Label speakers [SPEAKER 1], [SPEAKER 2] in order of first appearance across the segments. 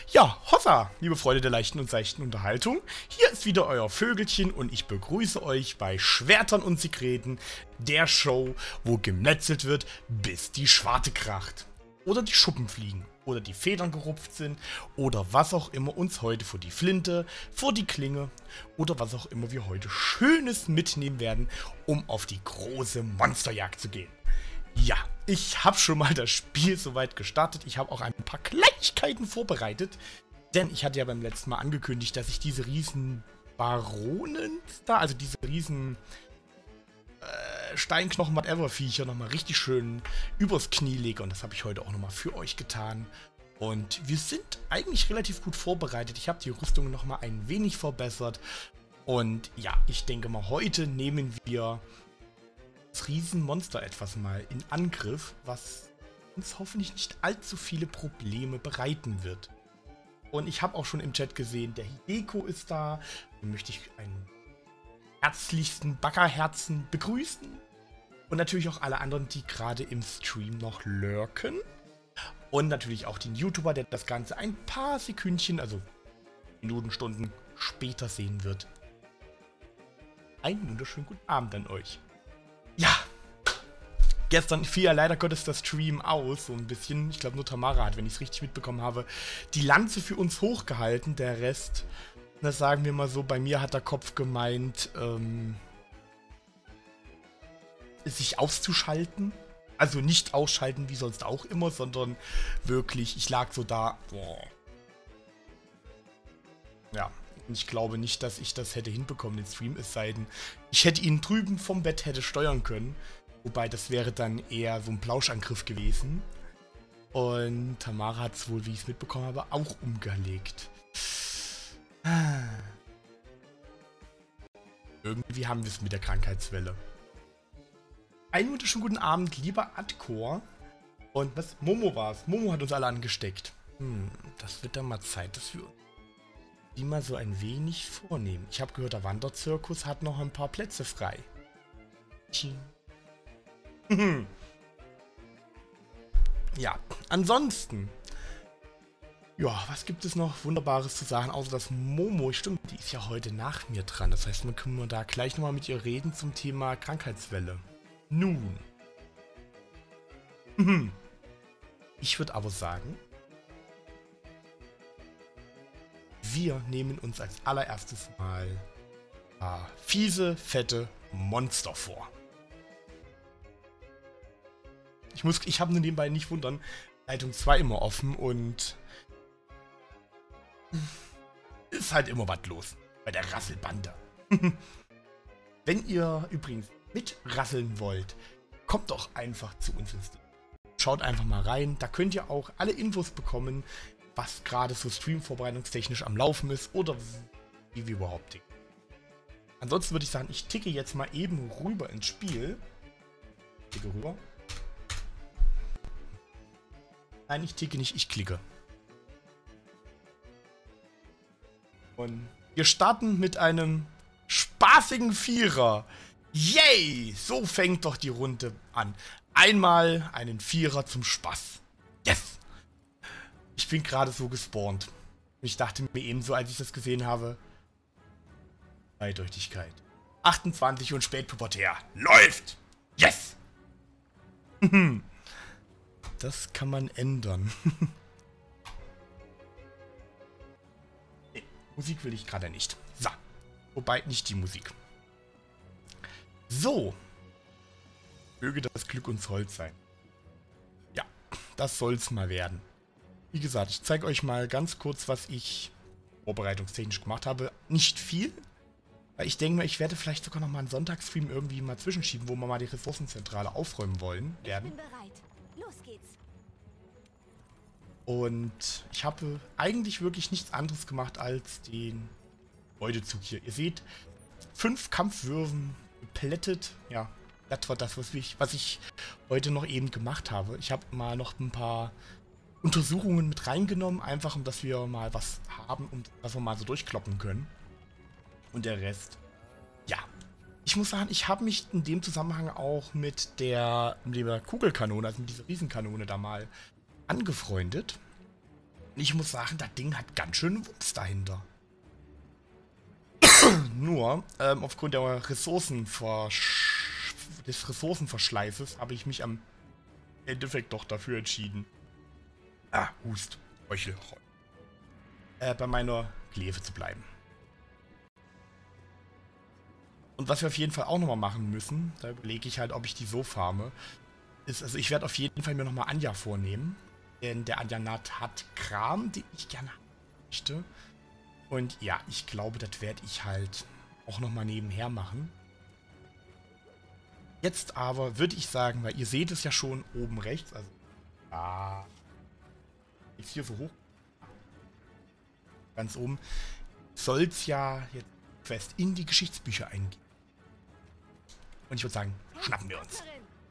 [SPEAKER 1] Ja, Hossa, liebe Freunde der leichten und seichten Unterhaltung. Hier ist wieder euer Vögelchen und ich begrüße euch bei Schwertern und Sekreten, der Show, wo gemetzelt wird, bis die Schwarte kracht. Oder die Schuppen fliegen. Oder die Federn gerupft sind. Oder was auch immer uns heute vor die Flinte, vor die Klinge. Oder was auch immer wir heute Schönes mitnehmen werden, um auf die große Monsterjagd zu gehen. Ja, ich habe schon mal das Spiel soweit gestartet. Ich habe auch ein paar Kleinigkeiten vorbereitet. Denn ich hatte ja beim letzten Mal angekündigt, dass ich diese riesen Baronen da, also diese riesen Steinknochen, whatever Viecher nochmal richtig schön übers Knie lege. Und das habe ich heute auch nochmal für euch getan. Und wir sind eigentlich relativ gut vorbereitet. Ich habe die Rüstung nochmal ein wenig verbessert. Und ja, ich denke mal, heute nehmen wir das Riesenmonster etwas mal in Angriff, was uns hoffentlich nicht allzu viele Probleme bereiten wird. Und ich habe auch schon im Chat gesehen, der Hideko ist da. Den möchte ich einen herzlichsten Backerherzen begrüßen. Und natürlich auch alle anderen, die gerade im Stream noch lurken. Und natürlich auch den YouTuber, der das Ganze ein paar Sekündchen, also Minuten, Stunden später sehen wird. Einen wunderschönen guten Abend an euch. Ja, gestern fiel ja leider Gottes das Stream aus, so ein bisschen. Ich glaube, nur Tamara hat, wenn ich es richtig mitbekommen habe, die Lanze für uns hochgehalten. Der Rest, das sagen wir mal so, bei mir hat der Kopf gemeint, sich auszuschalten. Also nicht ausschalten wie sonst auch immer, sondern wirklich, ich lag so da. Boah. Ja, ich glaube nicht, dass ich das hätte hinbekommen, den Stream, es sei denn, ich hätte ihn drüben vom Bett hätte steuern können. Wobei, das wäre dann eher so ein Plauschangriff gewesen. Und Tamara hat es wohl, wie ich es mitbekommen habe, auch umgelegt. Irgendwie haben wir es mit der Krankheitswelle. Einen wunderschönen guten Abend, lieber Adkor. Und was? Momo war es. Momo hat uns alle angesteckt. Das wird dann mal Zeit, dass wir die mal so ein wenig vornehmen. Ich habe gehört, der Wanderzirkus hat noch ein paar Plätze frei. Ja, ansonsten. Ja, was gibt es noch Wunderbares zu sagen, außer dass Momo, stimmt, die ist ja heute nach mir dran. Das heißt, wir können da gleich nochmal mit ihr reden zum Thema Krankheitswelle. Nun. Ich würde aber sagen, wir nehmen uns als allererstes mal fiese, fette Monster vor. Ich habe nur nebenbei nicht wundern, Leitung 2 immer offen und ist halt immer was los bei der Rasselbande. Wenn ihr übrigens mitrasseln wollt, kommt doch einfach zu uns ins Team. Schaut einfach mal rein, da könnt ihr auch alle Infos bekommen, was gerade so streamvorbereitungstechnisch am Laufen ist oder wie wir überhaupt ticken. Ansonsten würde ich sagen, ich ticke jetzt mal eben rüber ins Spiel. Ticke rüber. Nein, ich ticke nicht, ich klicke. Und wir starten mit einem spaßigen Vierer. Yay! So fängt doch die Runde an. Einmal einen Vierer zum Spaß. Yes! Ich bin gerade so gespawnt. Ich dachte mir ebenso, als ich das gesehen habe. Eindeutigkeit. 28 und spätpubertär. Läuft! Yes! Das kann man ändern. Nee, Musik will ich gerade nicht. So. Wobei nicht die Musik. So. Möge das Glück uns Holz sein. Ja, das soll's mal werden. Wie gesagt, ich zeige euch mal ganz kurz, was ich vorbereitungstechnisch gemacht habe. Nicht viel, weil ich denke mal, ich werde vielleicht sogar noch mal einen Sonntagsstream irgendwie mal zwischenschieben, wo wir mal die Ressourcenzentrale aufräumen wollen werden.
[SPEAKER 2] Ich bin bereit. Los geht's.
[SPEAKER 1] Und ich habe eigentlich wirklich nichts anderes gemacht als den Beutezug hier. Ihr seht, 5 Kampfwürfen geplättet. Ja, das war das, was ich heute noch eben gemacht habe. Ich habe mal noch ein paar Untersuchungen mit reingenommen, einfach um dass wir mal was haben und dass wir mal so durchkloppen können. Und der Rest, ja. Ich muss sagen, ich habe mich in dem Zusammenhang auch mit der Kugelkanone, also mit dieser Riesenkanone da mal angefreundet. Und ich muss sagen, das Ding hat ganz schön Wumms dahinter. Nur, aufgrund der des Ressourcenverschleißes habe ich mich am Endeffekt doch dafür entschieden. Hust. Heuchel. Bei meiner Glefe zu bleiben. Und was wir auf jeden Fall auch nochmal machen müssen, da überlege ich halt, ob ich die so farme, ist, also ich werde auf jeden Fall mir nochmal Anja vornehmen. Denn der Anjanat hat Kram, den ich gerne haben möchte. Und ja, ich glaube, das werde ich halt auch nochmal nebenher machen. Jetzt aber würde ich sagen, weil ihr seht es ja schon oben rechts, also ist hier so hoch, ganz oben, soll es ja jetzt fest in die Geschichtsbücher eingehen. Und ich würde sagen, schnappen wir uns.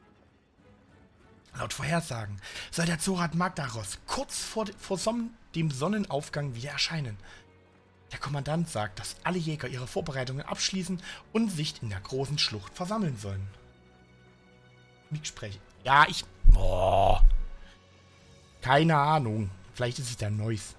[SPEAKER 1] Laut Vorhersagen soll der Zorat Magdaros kurz vor dem Sonnenaufgang wieder erscheinen. Der Kommandant sagt, dass alle Jäger ihre Vorbereitungen abschließen und sich in der großen Schlucht versammeln sollen. Mitsprechen. Ja, Boah. Keine Ahnung. Vielleicht ist es der Neues.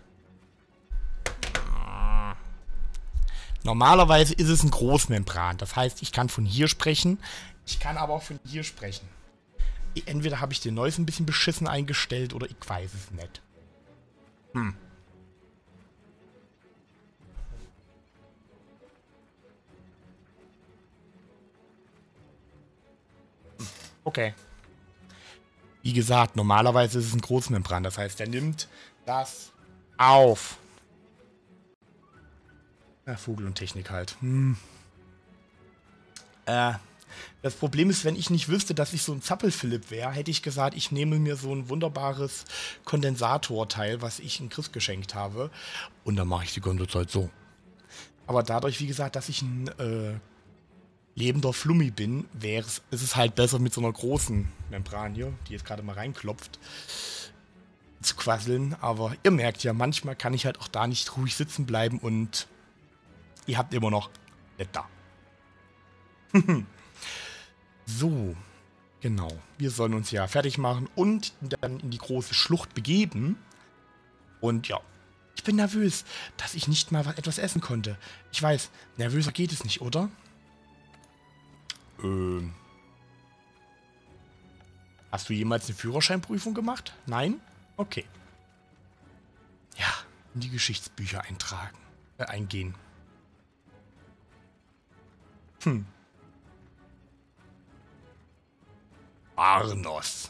[SPEAKER 1] Normalerweise ist es ein Großmembran. Das heißt, ich kann von hier sprechen. Ich kann aber auch von hier sprechen. Entweder habe ich den Neues ein bisschen beschissen eingestellt oder ich weiß es nicht. Okay. Wie gesagt, normalerweise ist es ein Großmembran. Das heißt, er nimmt das auf. Ja, Vogel und Technik halt. Das Problem ist, wenn ich nicht wüsste, dass ich so ein Zappel-Philipp wäre, hätte ich gesagt, ich nehme mir so ein wunderbares Kondensatorteil, was ich in Chris geschenkt habe. Und dann mache ich die ganze Zeit so. Aber dadurch, wie gesagt, dass ich ein lebender Flummi bin, ist es halt besser mit so einer großen Membran hier, die jetzt gerade mal reinklopft, zu quasseln. Aber ihr merkt ja, manchmal kann ich halt auch da nicht ruhig sitzen bleiben und ihr habt immer noch nicht da. So, genau. Wir sollen uns ja fertig machen und dann in die große Schlucht begeben. Und ja, ich bin nervös, dass ich nicht mal etwas essen konnte. Ich weiß, nervöser geht es nicht, oder? Hast du jemals eine Führerscheinprüfung gemacht? Nein? Okay. Ja, in die Geschichtsbücher eingehen. Arnos.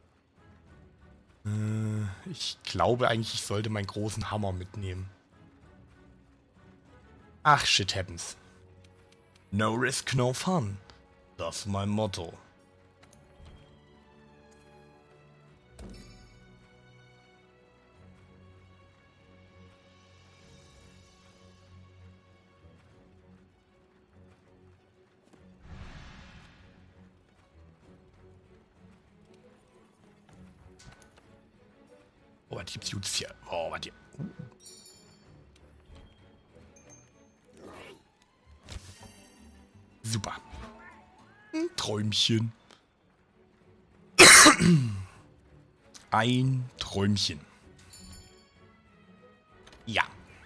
[SPEAKER 1] Ich glaube eigentlich, ich sollte meinen großen Hammer mitnehmen. Ach, shit happens. No risk, no fun. Das ist mein Motto. Oh, was gibt's jetzt hier? Oh, was hier? Super. Ein Träumchen. Ein Träumchen. Ja.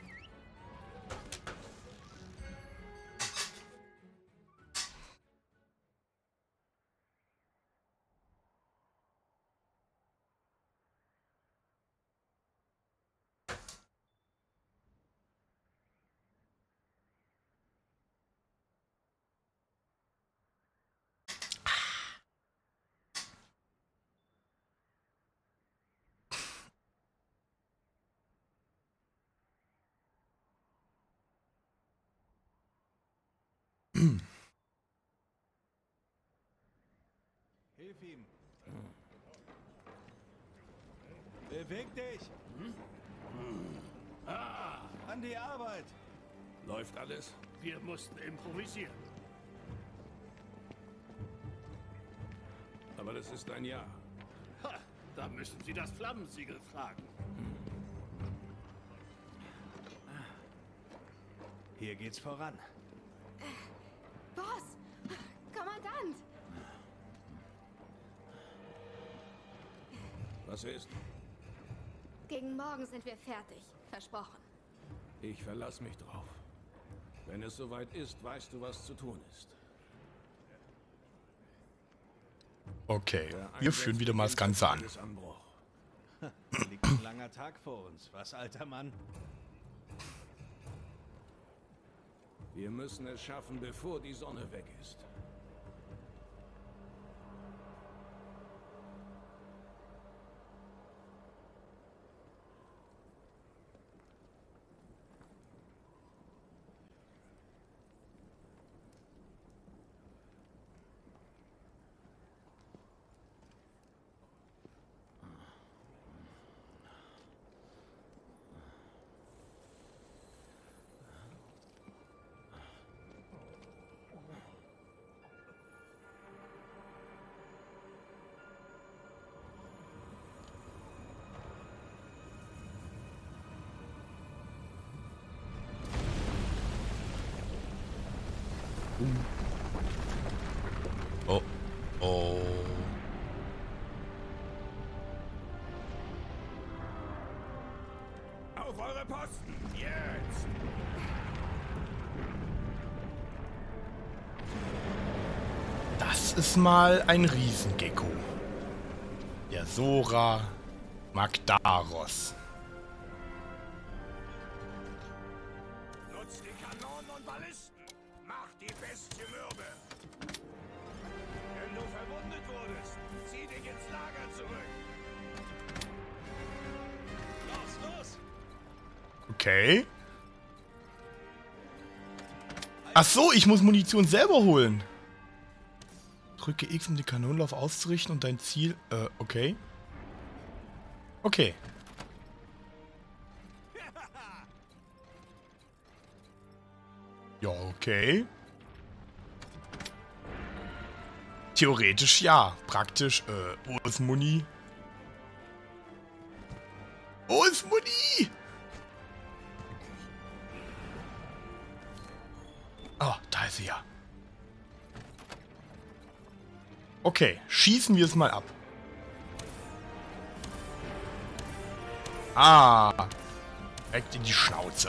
[SPEAKER 2] Hilf ihm. Beweg dich. An die Arbeit.
[SPEAKER 3] Läuft alles?
[SPEAKER 4] Wir mussten improvisieren.
[SPEAKER 3] Aber das ist ein Ja.
[SPEAKER 4] Ha, da müssen Sie das Flammensiegel fragen.
[SPEAKER 2] Hier geht's voran.
[SPEAKER 5] Boss! Kommandant!
[SPEAKER 3] Was ist?
[SPEAKER 5] Gegen morgen sind wir fertig. Versprochen.
[SPEAKER 3] Ich verlasse mich drauf. Wenn es soweit ist, weißt du, was zu tun ist.
[SPEAKER 1] Okay, wir führen wieder mal das Ganze an.
[SPEAKER 2] Liegt ein langer Tag vor uns. Was, alter Mann?
[SPEAKER 3] Wir müssen es schaffen, bevor die Sonne weg ist.
[SPEAKER 1] Oh, oh.
[SPEAKER 3] Auf eure Posten! Jetzt!
[SPEAKER 1] Das ist mal ein Riesengecko. Der Sora Magdaros.
[SPEAKER 3] Nutzt die Kanonen und Ballisten! Macht die Bestie mürbe! Wenn du verwundet wurdest, zieh dich ins Lager zurück! Los, los!
[SPEAKER 1] Okay. Ach so, ich muss Munition selber holen. Drücke X, um den Kanonenlauf auszurichten und dein Ziel... okay. Okay. Ja, okay. Theoretisch ja. Praktisch, wo ist Muni? Wo ist Muni? Oh, da ist sie ja. Okay, schießen wir es mal ab. Ah. Direkt in die Schnauze.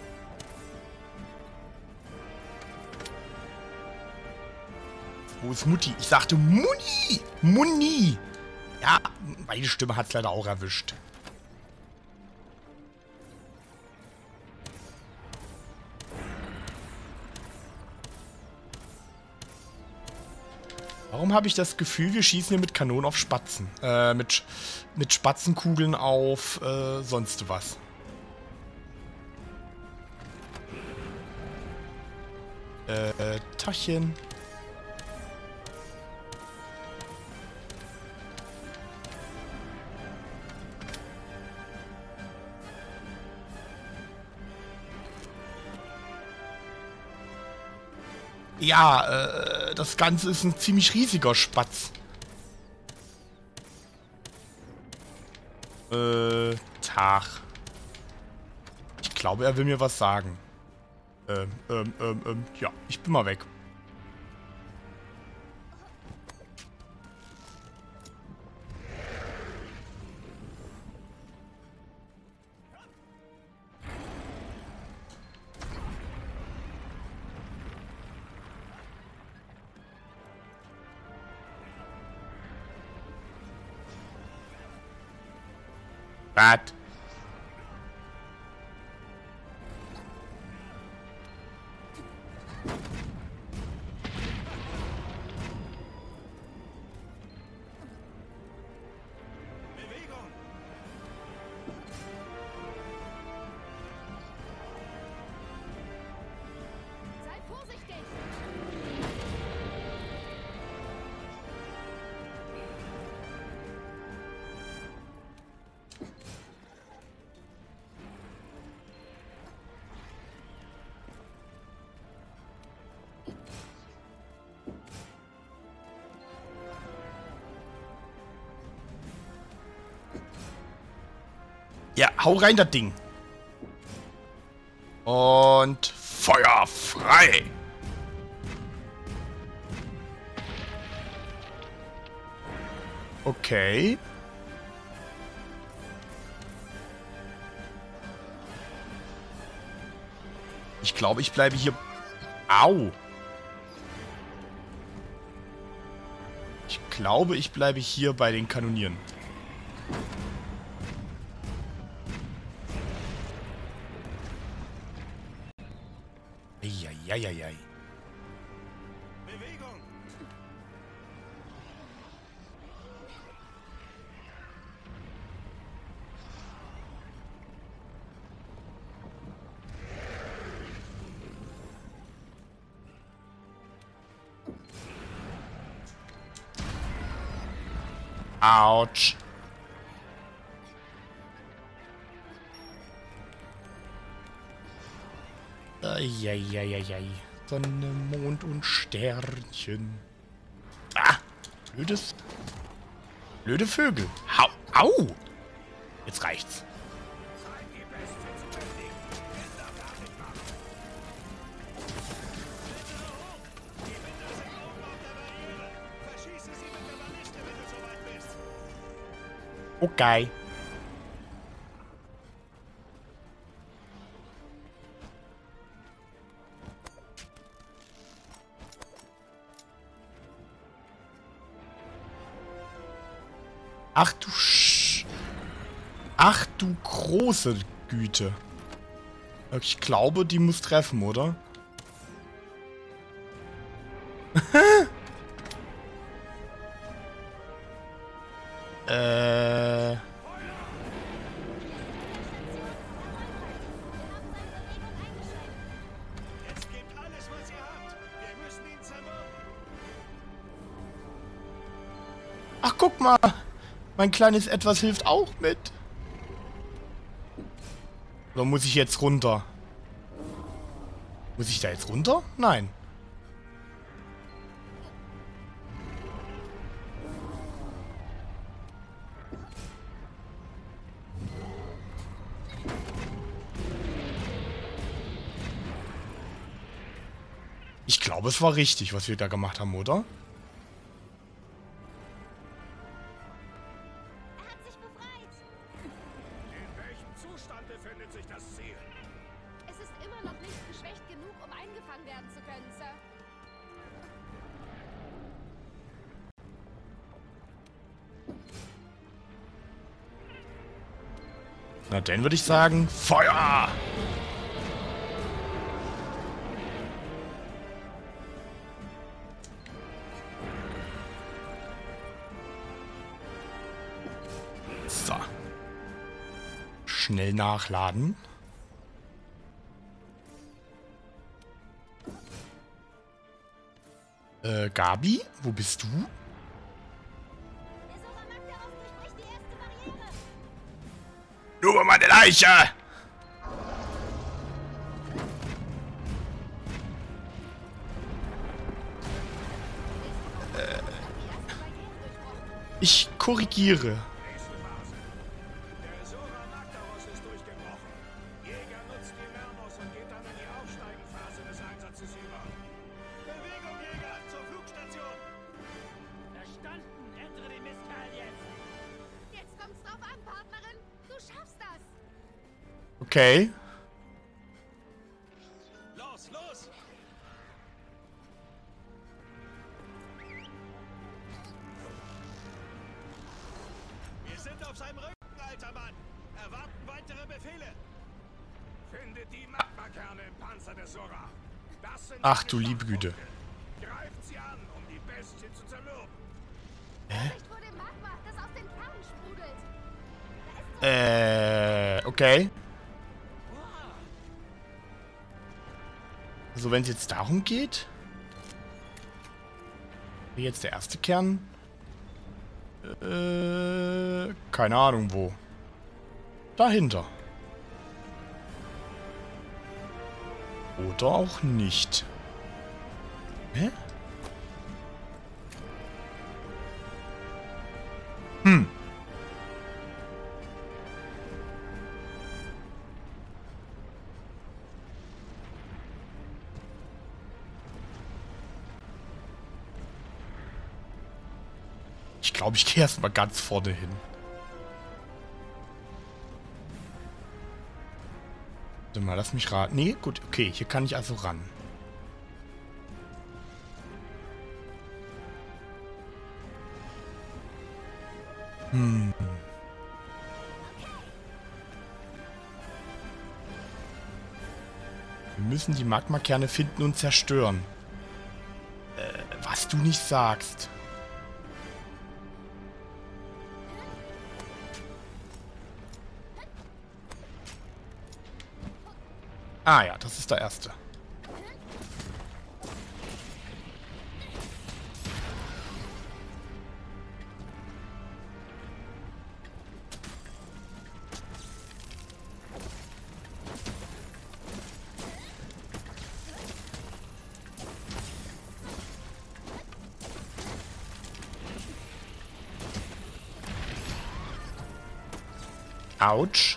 [SPEAKER 1] Wo ist Mutti? Ich sagte Muni! Muni! Ja, meine Stimme hat es leider auch erwischt. Warum habe ich das Gefühl, wir schießen hier mit Kanonen auf Spatzen? Mit Spatzenkugeln auf sonst was. Tachchen. Ja, das Ganze ist ein ziemlich riesiger Spatz. Tag. Ich glaube, er will mir was sagen. Ja, ich bin mal weg. Was?
[SPEAKER 2] Bewegung!
[SPEAKER 5] Sei vorsichtig!
[SPEAKER 1] Ja, hau rein, das Ding. Und Feuer frei. Okay. Ich glaube, ich bleibe hier... Au! Ich glaube, ich bleibe hier bei den Kanonieren. Eieieiei.
[SPEAKER 2] Bewegung!
[SPEAKER 1] Autsch. Eieieiei. Sonne, Mond und Sternchen. Ah! Blödes. Blöde Vögel. Hau. Au! Jetzt reicht's. Okay. Ach du Ach du große Güte. Ich glaube, die muss treffen, oder?
[SPEAKER 2] Jetzt gebt alles, was ihr habt. Wir müssen ihn zermürben.
[SPEAKER 1] Ach, guck mal. Mein kleines Etwas hilft auch mit. Oder muss ich jetzt runter? Muss ich da jetzt runter? Nein. Ich glaube, es war richtig, was wir da gemacht haben, oder?
[SPEAKER 5] Er hat sich befreit.
[SPEAKER 3] In welchem Zustand befindet sich das Ziel?
[SPEAKER 5] Es ist immer noch nicht geschwächt genug, um eingefangen werden zu können, Sir.
[SPEAKER 1] Na, dann würde ich sagen, Feuer! So. Schnell nachladen. Gabi, wo bist du?
[SPEAKER 5] Der Soramak darauf durchbricht die erste Barriere.
[SPEAKER 1] Nur meine Leiche! Ich korrigiere.
[SPEAKER 3] Nächste Phase. Der Sora Magdaros ist durchgebrochen. Jäger nutzt die Mermos und geht dann in die Aufsteigenphase des Einsatzes über.
[SPEAKER 2] Bewegung, Jäger, zur Flugstation.
[SPEAKER 4] Verstanden, ändere den Mistkerl jetzt.
[SPEAKER 5] Jetzt kommt's drauf an, Partnerin. Du schaffst das.
[SPEAKER 1] Okay.
[SPEAKER 2] Los, los! Wir sind auf seinem Rücken, alter Mann. Erwarten weitere Befehle.
[SPEAKER 3] Findet die Magmakerne im Panzer des Sora. Das sind
[SPEAKER 1] Ach
[SPEAKER 3] seine
[SPEAKER 1] du liebe Güte.
[SPEAKER 3] Schwachpunkte. Greift sie an, um die Bestie zu zermürben.
[SPEAKER 5] Vorsicht vor dem Magma, das aus den Kernen sprudelt. Da ist
[SPEAKER 1] Okay. Also wenn es jetzt darum geht. Wie jetzt der erste Kern? Keine Ahnung wo. Dahinter. Oder auch nicht. Hä? Ich glaube, ich gehe erstmal ganz vorne hin. Warte mal, lass mich raten. Nee, gut, okay, hier kann ich also ran. Hm. Wir müssen die Magmakerne finden und zerstören. Was du nicht sagst. Ah ja, das ist der erste. Autsch.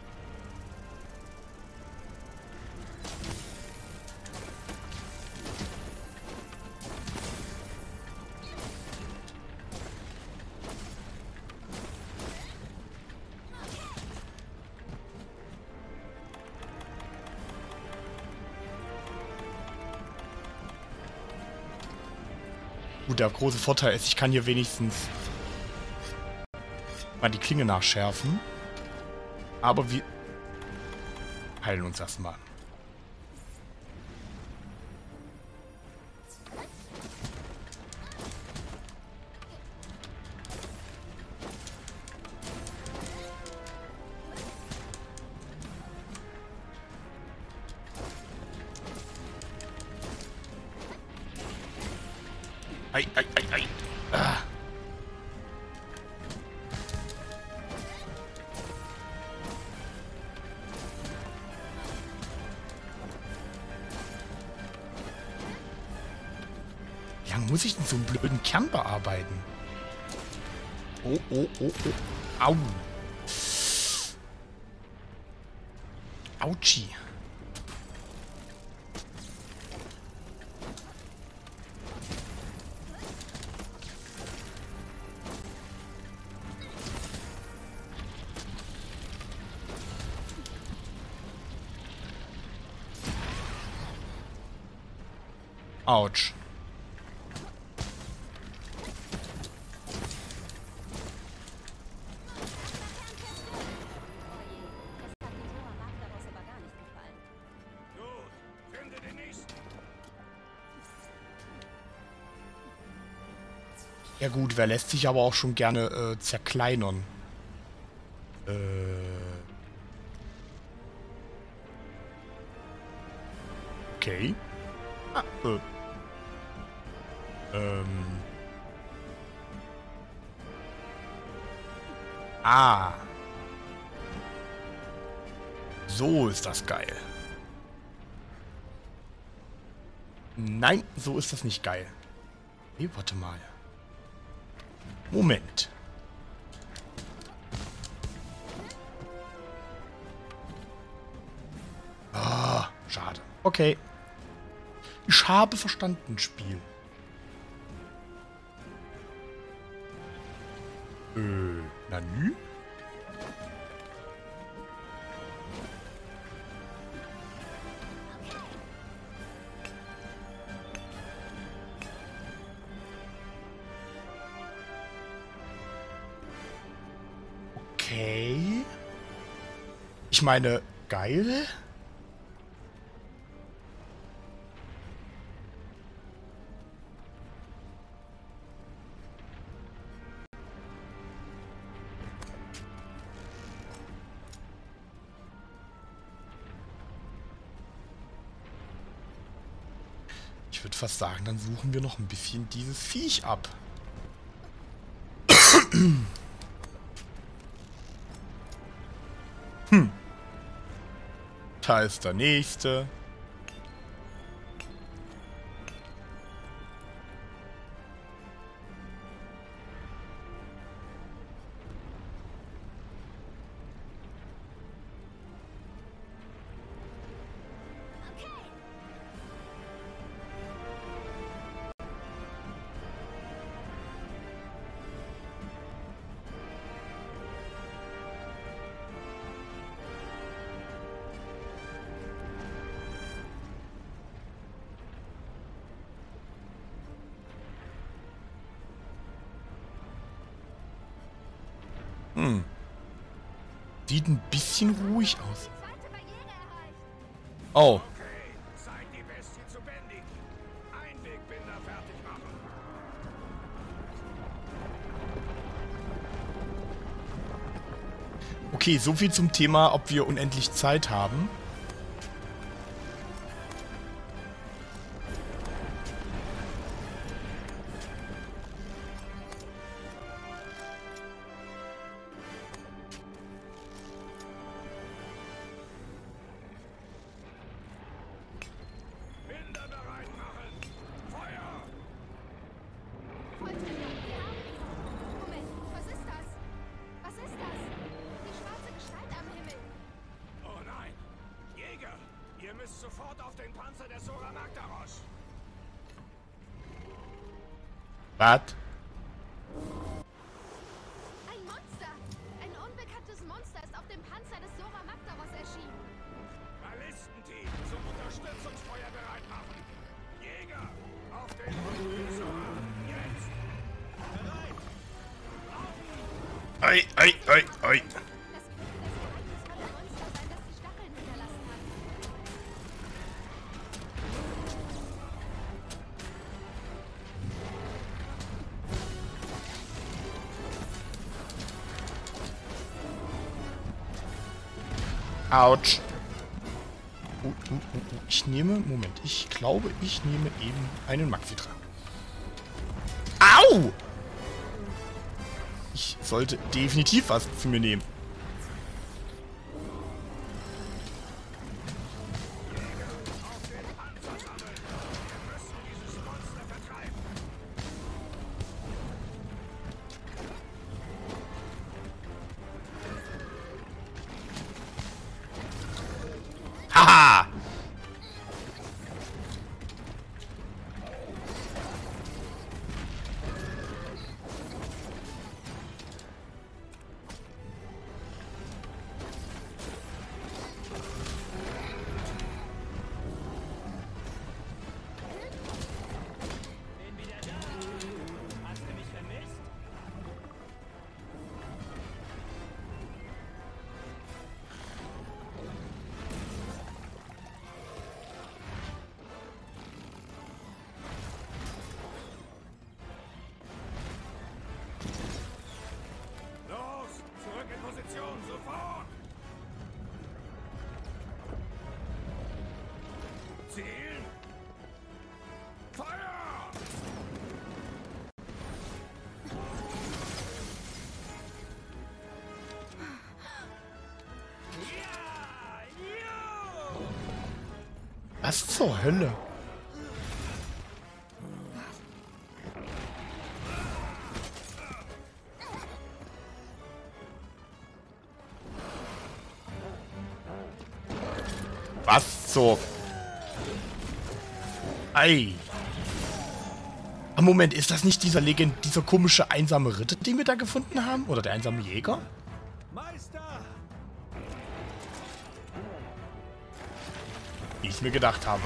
[SPEAKER 1] Gut, der große Vorteil ist, ich kann hier wenigstens mal die Klinge nachschärfen. Aber wir heilen uns erstmal. Ei, ei, ei, ei. Ah. Wie lange muss ich denn so einen blöden Kern bearbeiten? Oh, oh, oh, oh. Au. Autschi. Autsch.
[SPEAKER 3] Gut, finde den nächsten.
[SPEAKER 1] Ja gut, wer lässt sich aber auch schon gerne zerkleinern? Okay. Ah, Ah. So ist das geil. Nein, so ist das nicht geil. Hey, warte mal. Moment. Ah, schade. Okay. Ich habe verstanden, Spiel. Na nü? Okay. Ich meine, geil. Ich würde fast sagen, dann suchen wir noch ein bisschen dieses Viech ab. Da ist der nächste. Hm. Sieht ein bisschen ruhig aus.
[SPEAKER 5] Zweite Barriere erreicht.
[SPEAKER 1] Oh.
[SPEAKER 3] Okay, Zeit, die Bestie zu bändigen. Einwegbinder fertig machen.
[SPEAKER 1] Okay, soviel zum Thema, ob wir unendlich Zeit haben.
[SPEAKER 3] Binder bereit machen. Feuer!
[SPEAKER 5] Volltreffer. Wir haben ihn. Moment, was ist das? Was ist das? Die schwarze Gestalt am Himmel.
[SPEAKER 3] Oh nein! Jäger! Ihr müsst sofort auf den Panzer der Sora Magdaros.
[SPEAKER 1] Was?
[SPEAKER 5] Ein Monster. Ein unbekanntes Monster ist auf dem Panzer des Sora Magdaros erschienen.
[SPEAKER 3] Ballistenteam zum Unterstützungsfeuer bereit machen. Jäger! Auf den Rücken der Sora! Jetzt! Bereit!
[SPEAKER 1] Ei, ei, ei, ei.
[SPEAKER 5] Das könnte das geheimnisvolle Monster sein, das die Stacheln hinterlassen hat.
[SPEAKER 1] Autsch. Ich nehme, Moment, ich glaube, ich nehme eben einen Maxitrank. Au! Ich sollte definitiv was zu mir nehmen. Haha!
[SPEAKER 2] Bin wieder da. Hast du mich vermisst?
[SPEAKER 3] Los! Zurück in Position! Sofort! Zielen! Feuer! Ja! Jo!
[SPEAKER 1] Was zur Hölle? Was zur... Ei. Ah, Moment, ist das nicht dieser komische einsame Ritter, den wir da gefunden haben? Oder der einsame Jäger?
[SPEAKER 2] Meister!
[SPEAKER 1] Wie ich mir gedacht habe.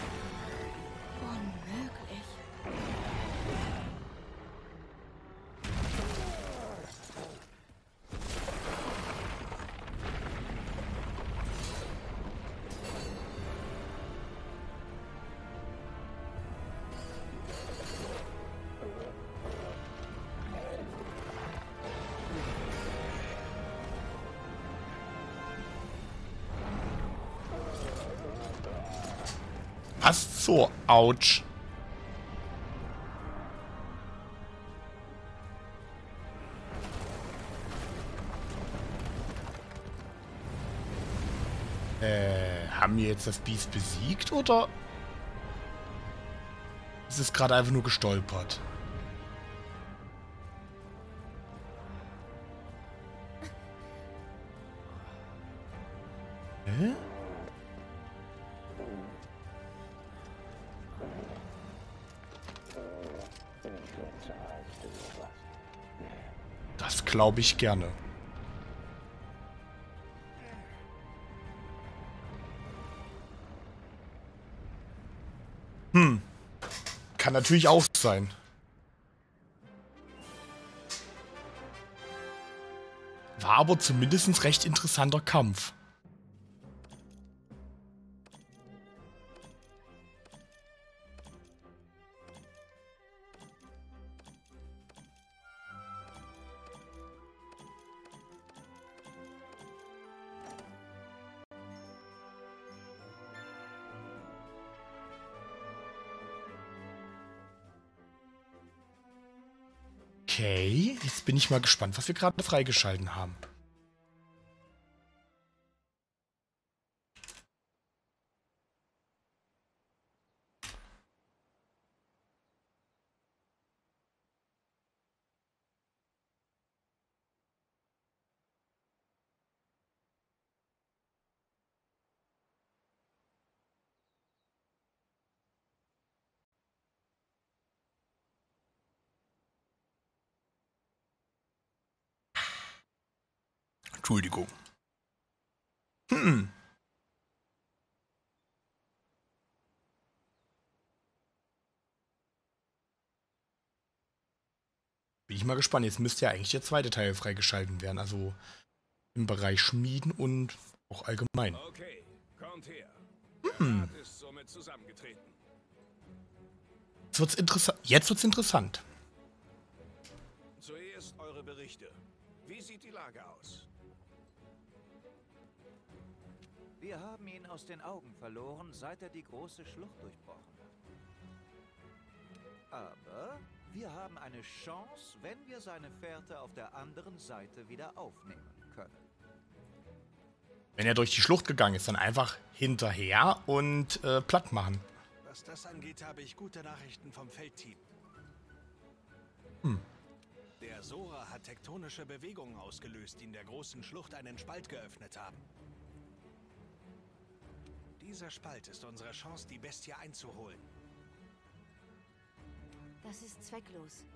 [SPEAKER 5] Unmöglich.
[SPEAKER 1] Was zur Autsch. Haben wir jetzt das Biest besiegt, oder ist es gerade einfach nur gestolpert? Hä? Das glaube ich gerne. Kann natürlich auch sein. War aber zumindest ein recht interessanter Kampf. Okay, jetzt bin ich mal gespannt, was wir gerade freigeschalten haben. Entschuldigung. Hm. Bin ich mal gespannt. Jetzt müsste ja eigentlich der zweite Teil freigeschalten werden. Also im Bereich Schmieden und auch allgemein.
[SPEAKER 3] Okay, kommt her. Der Rat ist somit zusammengetreten.
[SPEAKER 1] Jetzt wird's interessant.
[SPEAKER 3] Zuerst eure Berichte. Wie sieht die Lage aus?
[SPEAKER 6] Wir haben ihn aus den Augen verloren, seit er die große Schlucht durchbrochen hat. Aber wir haben eine Chance, wenn wir seine Fährte auf der anderen Seite wieder aufnehmen können.
[SPEAKER 1] Wenn er durch die Schlucht gegangen ist, dann einfach hinterher und platt machen.
[SPEAKER 3] Was das angeht, habe ich gute Nachrichten vom Feldteam. Der Sora hat tektonische Bewegungen ausgelöst, die in der großen Schlucht einen Spalt geöffnet haben. Dieser Spalt ist unsere Chance, die Bestie einzuholen.
[SPEAKER 5] Das ist zwecklos.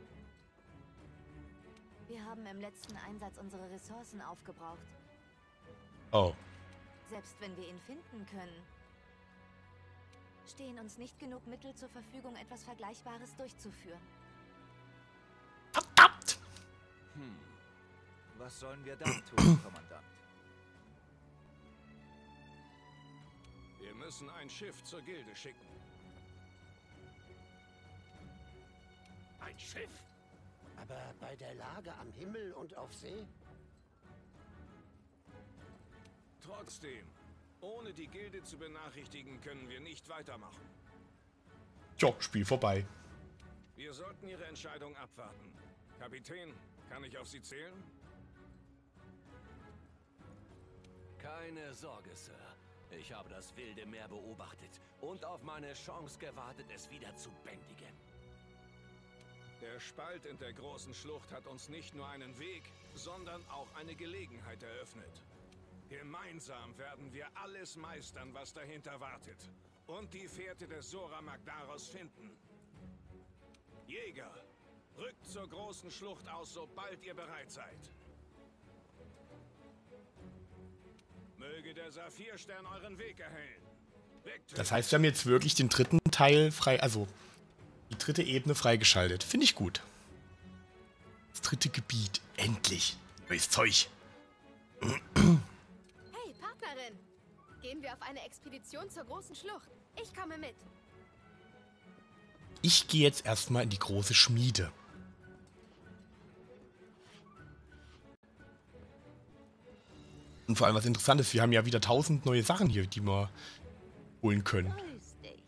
[SPEAKER 5] Wir haben im letzten Einsatz unsere Ressourcen aufgebraucht.
[SPEAKER 1] Oh.
[SPEAKER 5] Selbst wenn wir ihn finden können, stehen uns nicht genug Mittel zur Verfügung, etwas Vergleichbares durchzuführen.
[SPEAKER 1] Verdammt!
[SPEAKER 6] Was sollen wir dann tun, Kommandant?
[SPEAKER 3] Wir müssen ein Schiff zur Gilde schicken.
[SPEAKER 4] Ein Schiff?
[SPEAKER 7] Aber bei der Lage am Himmel und auf See?
[SPEAKER 3] Trotzdem, ohne die Gilde zu benachrichtigen, können wir nicht weitermachen.
[SPEAKER 1] Tja, Spiel vorbei.
[SPEAKER 3] Wir sollten Ihre Entscheidung abwarten. Kapitän, kann ich auf Sie zählen?
[SPEAKER 8] Keine Sorge, Sir. Ich habe das wilde Meer beobachtet und auf meine Chance gewartet, es wieder zu bändigen.
[SPEAKER 3] Der Spalt in der großen Schlucht hat uns nicht nur einen Weg, sondern auch eine Gelegenheit eröffnet. Gemeinsam werden wir alles meistern, was dahinter wartet. Und die Fährte des Zora Magdaros finden. Jäger, rückt zur großen Schlucht aus, sobald ihr bereit seid. Möge der Saphirstern euren Weg erhellen.
[SPEAKER 1] Das heißt, wir haben jetzt wirklich den dritten Teil frei, also die dritte Ebene freigeschaltet. Finde ich gut. Das dritte Gebiet. Endlich. Neues Zeug.
[SPEAKER 5] Hey, Partnerin! Gehen wir auf eine Expedition zur großen Schlucht. Ich komme mit.
[SPEAKER 1] Ich gehe jetzt erstmal in die große Schmiede. Und vor allem was Interessantes, wir haben ja wieder 1000 neue Sachen hier, die wir holen können.
[SPEAKER 5] Grüß dich.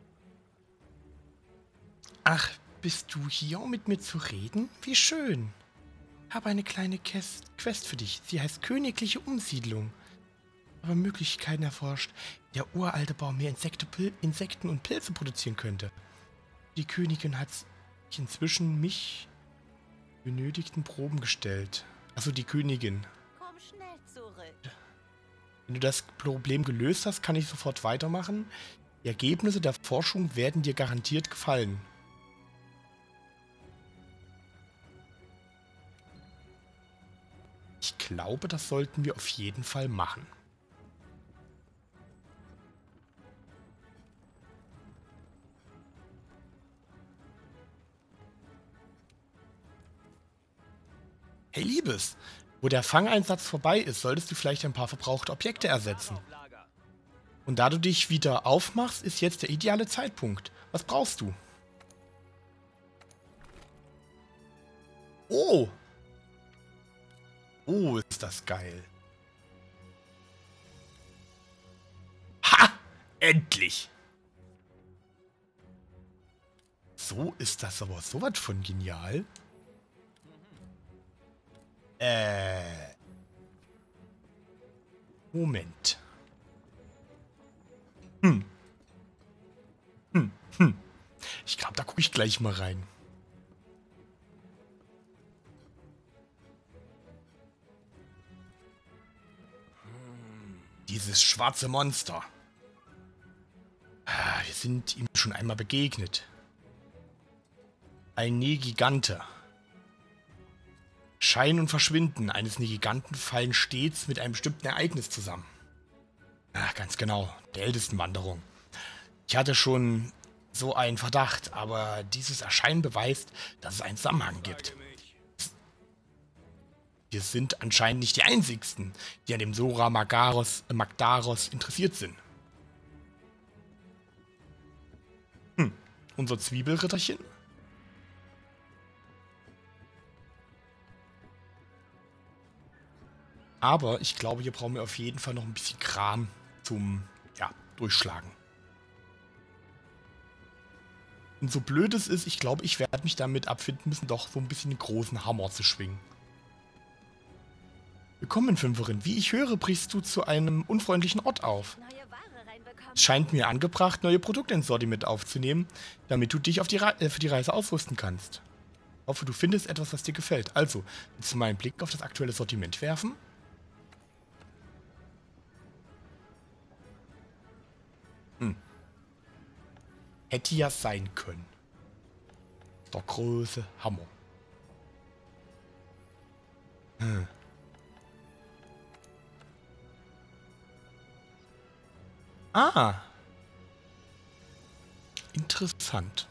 [SPEAKER 1] Ach, bist du hier, um mit mir zu reden? Wie schön. Habe eine kleine Quest für dich. Sie heißt Königliche Umsiedlung. Aber Möglichkeiten erforscht, der uralte Baum mehr Insekten und Pilze produzieren könnte. Die Königin hat sich inzwischen mich benötigten Proben gestellt. Also die Königin.
[SPEAKER 5] Komm schnell zurück.
[SPEAKER 1] Wenn du das Problem gelöst hast, kann ich sofort weitermachen. Die Ergebnisse der Forschung werden dir garantiert gefallen. Ich glaube, das sollten wir auf jeden Fall machen. Hey Liebes, Wo der Fangeinsatz vorbei ist, solltest du vielleicht ein paar verbrauchte Objekte ersetzen. Und da du dich wieder aufmachst, ist jetzt der ideale Zeitpunkt. Was brauchst du? Oh! Oh, ist das geil. Ha! Endlich! So ist das aber sowas von genial. Moment. Ich glaube, da gucke ich gleich mal rein. Dieses schwarze Monster. Wir sind ihm schon einmal begegnet. Ein Negigante. Schein und Verschwinden eines Negiganten fallen stets mit einem bestimmten Ereignis zusammen. Ganz genau, der Ältestenwanderung. Ich hatte schon so einen Verdacht, aber dieses Erscheinen beweist, dass es einen Zusammenhang gibt. Wir sind anscheinend nicht die Einzigsten, die an dem Sora Magdaros interessiert sind. Unser Zwiebelritterchen? Aber ich glaube, hier brauchen wir auf jeden Fall noch ein bisschen Kram zum, ja, Durchschlagen. Und so blöd es ist, ich glaube, ich werde mich damit abfinden müssen, doch so ein bisschen den großen Hammer zu schwingen. Willkommen, Fünferin. Wie ich höre, brichst du zu einem unfreundlichen Ort auf. Es scheint mir angebracht, neue Produkte ins Sortiment aufzunehmen, damit du dich auf für die Reise ausrüsten kannst. Ich hoffe, du findest etwas, was dir gefällt. Also, willst du mal einen Blick auf das aktuelle Sortiment werfen? Hätte ja sein können. Der große Hammer. Ah. Interessant.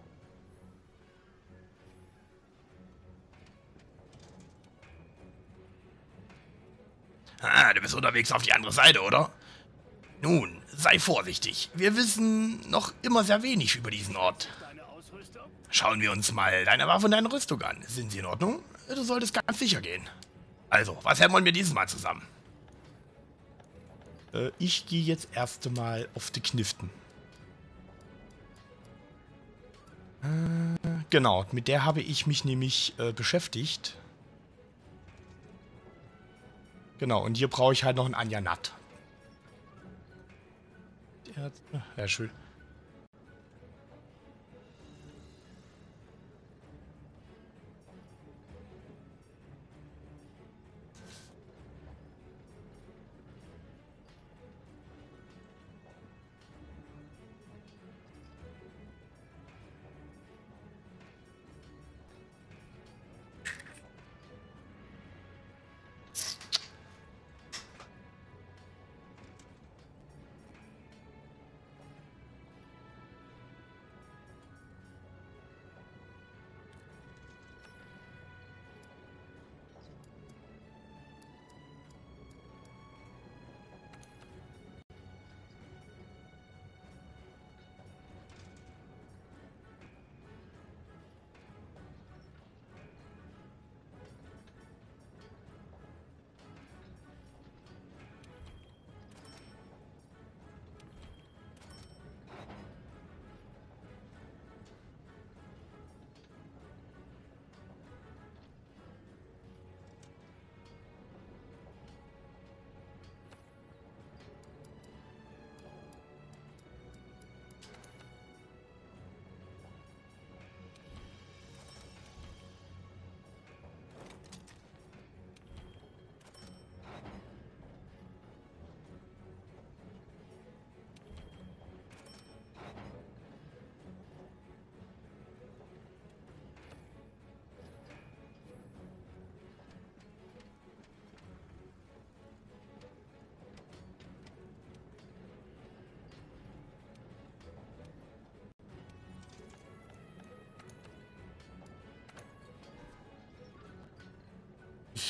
[SPEAKER 1] Du bist unterwegs auf die andere Seite, oder? Nun, sei vorsichtig. Wir wissen noch immer sehr wenig über diesen Ort. Schauen wir uns mal deine Waffe und deine Rüstung an. Sind sie in Ordnung? Du solltest ganz sicher gehen. Also, was hämmern wir dieses Mal zusammen? Ich gehe jetzt erst einmal auf die Kniften. Genau, mit der habe ich mich nämlich beschäftigt. Genau, und hier brauche ich halt noch einen Anjanat. Ja, schön.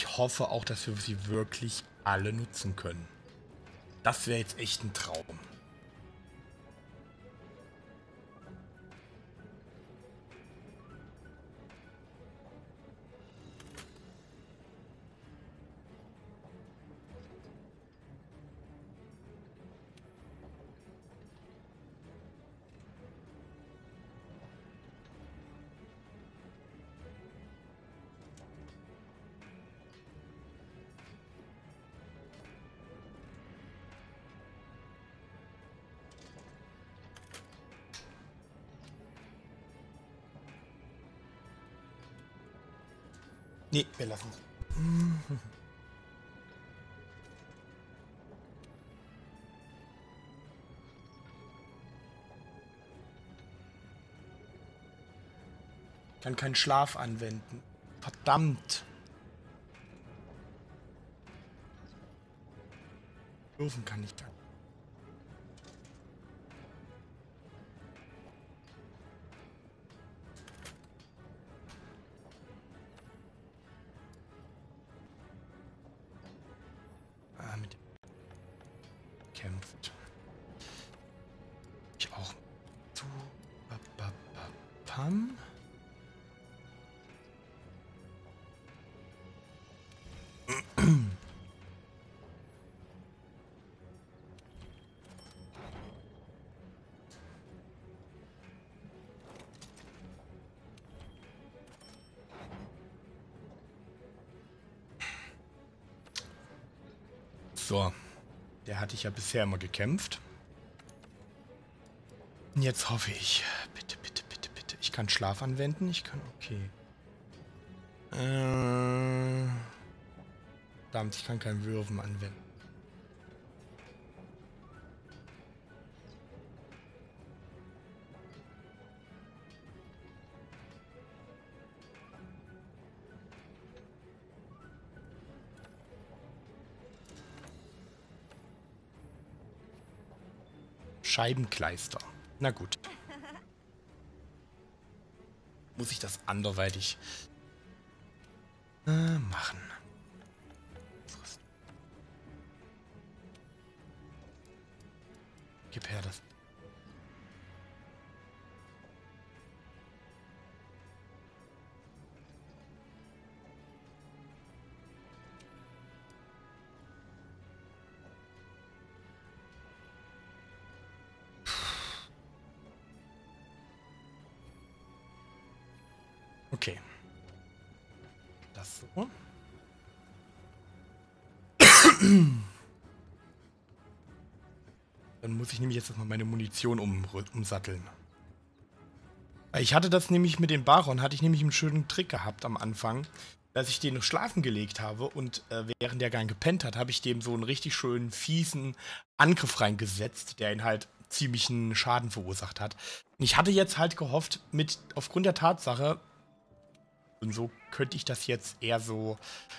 [SPEAKER 1] ich hoffe auch, dass wir sie wirklich alle nutzen können. Das wäre jetzt echt ein Traum. Nee, wir lassen es. Ich kann keinen Schlaf anwenden. Verdammt. Dürfen kann ich da. Mit dem kämpft. Ich auch. Zu. Pam. So, der hatte ich ja bisher immer gekämpft. Und jetzt hoffe ich, bitte, bitte, bitte, bitte. Ich kann Schlaf anwenden, ich kann, okay. Verdammt, ich kann kein Würfen anwenden. Scheibenkleister. Na gut. Muss ich das anderweitig machen. Gib her das. Okay. Das so. Dann muss ich nämlich jetzt erstmal meine Munition umsatteln. Ich hatte das nämlich mit dem Baron, hatte ich nämlich einen schönen Trick gehabt am Anfang, dass ich den noch schlafen gelegt habe und während der gar gepennt hat, habe ich dem so einen richtig schönen, fiesen Angriff reingesetzt, der ihn halt ziemlichen Schaden verursacht hat. Und ich hatte jetzt halt gehofft, aufgrund der Tatsache, und so könnte ich das jetzt eher so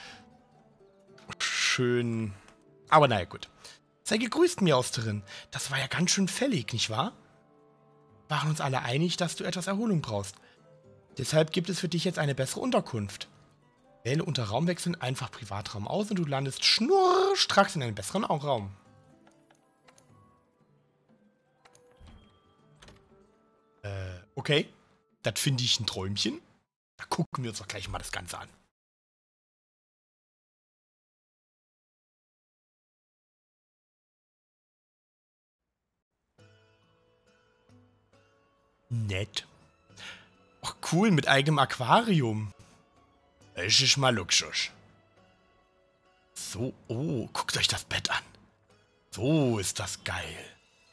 [SPEAKER 1] schön... Aber naja, gut. Sei gegrüßt, Miausterin. Das war ja ganz schön fällig, nicht wahr? Waren uns alle einig, dass du etwas Erholung brauchst. Deshalb gibt es für dich jetzt eine bessere Unterkunft. Wähle unter Raumwechseln einfach Privatraum aus und du landest schnurstracks in einem besseren Raum. Okay. Das finde ich ein Träumchen. Da gucken wir uns doch gleich mal das Ganze an. Nett. Ach cool, mit eigenem Aquarium. Das ist mal Luxus. So, oh, guckt euch das Bett an. So ist das geil.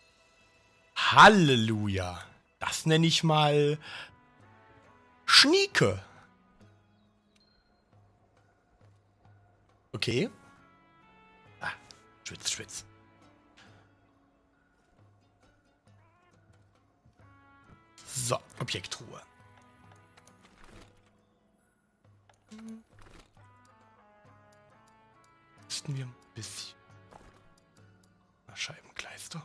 [SPEAKER 1] Halleluja. Das nenne ich mal Schnieke. Okay. Ah, schwitz, schwitz. So, Objektruhe. Müssten wir ein bisschen... Scheibenkleister.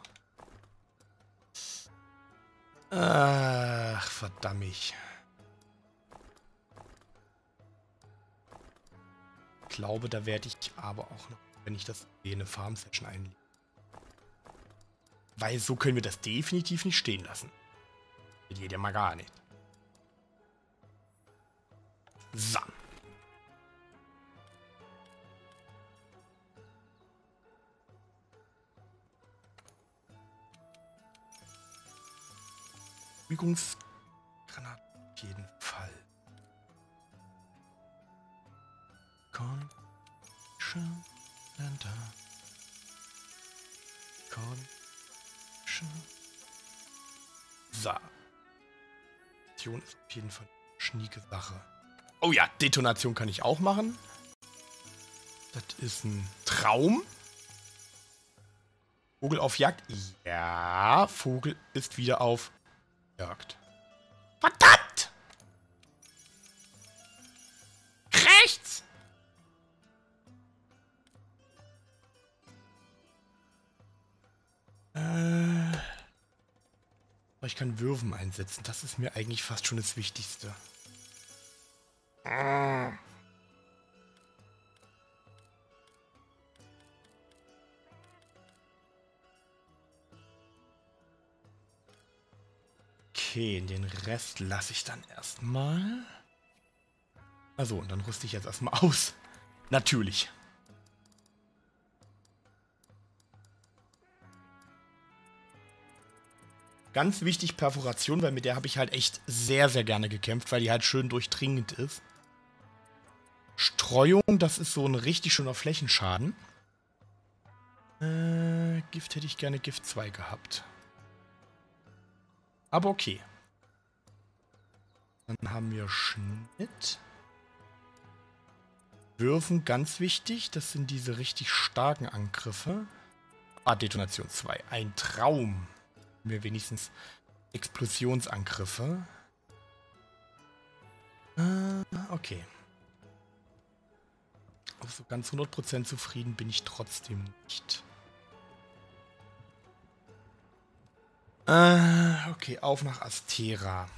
[SPEAKER 1] Ach, verdammt. glaube, da werde ich aber auch noch, wenn ich das sehe, eine Farm-Session einlegen. Weil so können wir das definitiv nicht stehen lassen. Das geht ja mal gar nicht. So. Beruhigungsgranate auf jeden Fall. So. Detonation ist auf jeden Fall eine schnieke Sache. Oh ja, Detonation kann ich auch machen. Das ist ein Traum. Vogel auf Jagd? Ja, Vogel ist wieder auf Jagd. Verdammt! Rechts! Aber ich kann Würfen einsetzen. Das ist mir eigentlich fast schon das Wichtigste. Okay, den Rest lasse ich dann erstmal. Also, und dann rüste ich jetzt erstmal aus. Natürlich. Ganz wichtig Perforation, weil mit der habe ich halt echt sehr, sehr gerne gekämpft, weil die halt schön durchdringend ist. Streuung, das ist so ein richtig schöner Flächenschaden. Gift hätte ich gerne Gift 2 gehabt. Aber okay. Dann haben wir Schnitt. Würfen, ganz wichtig. Das sind diese richtig starken Angriffe. Detonation 2. Ein Traum. Mir wenigstens Explosionsangriffe. Okay. Aber so ganz 100% zufrieden bin ich trotzdem nicht. Okay, auf nach Astera.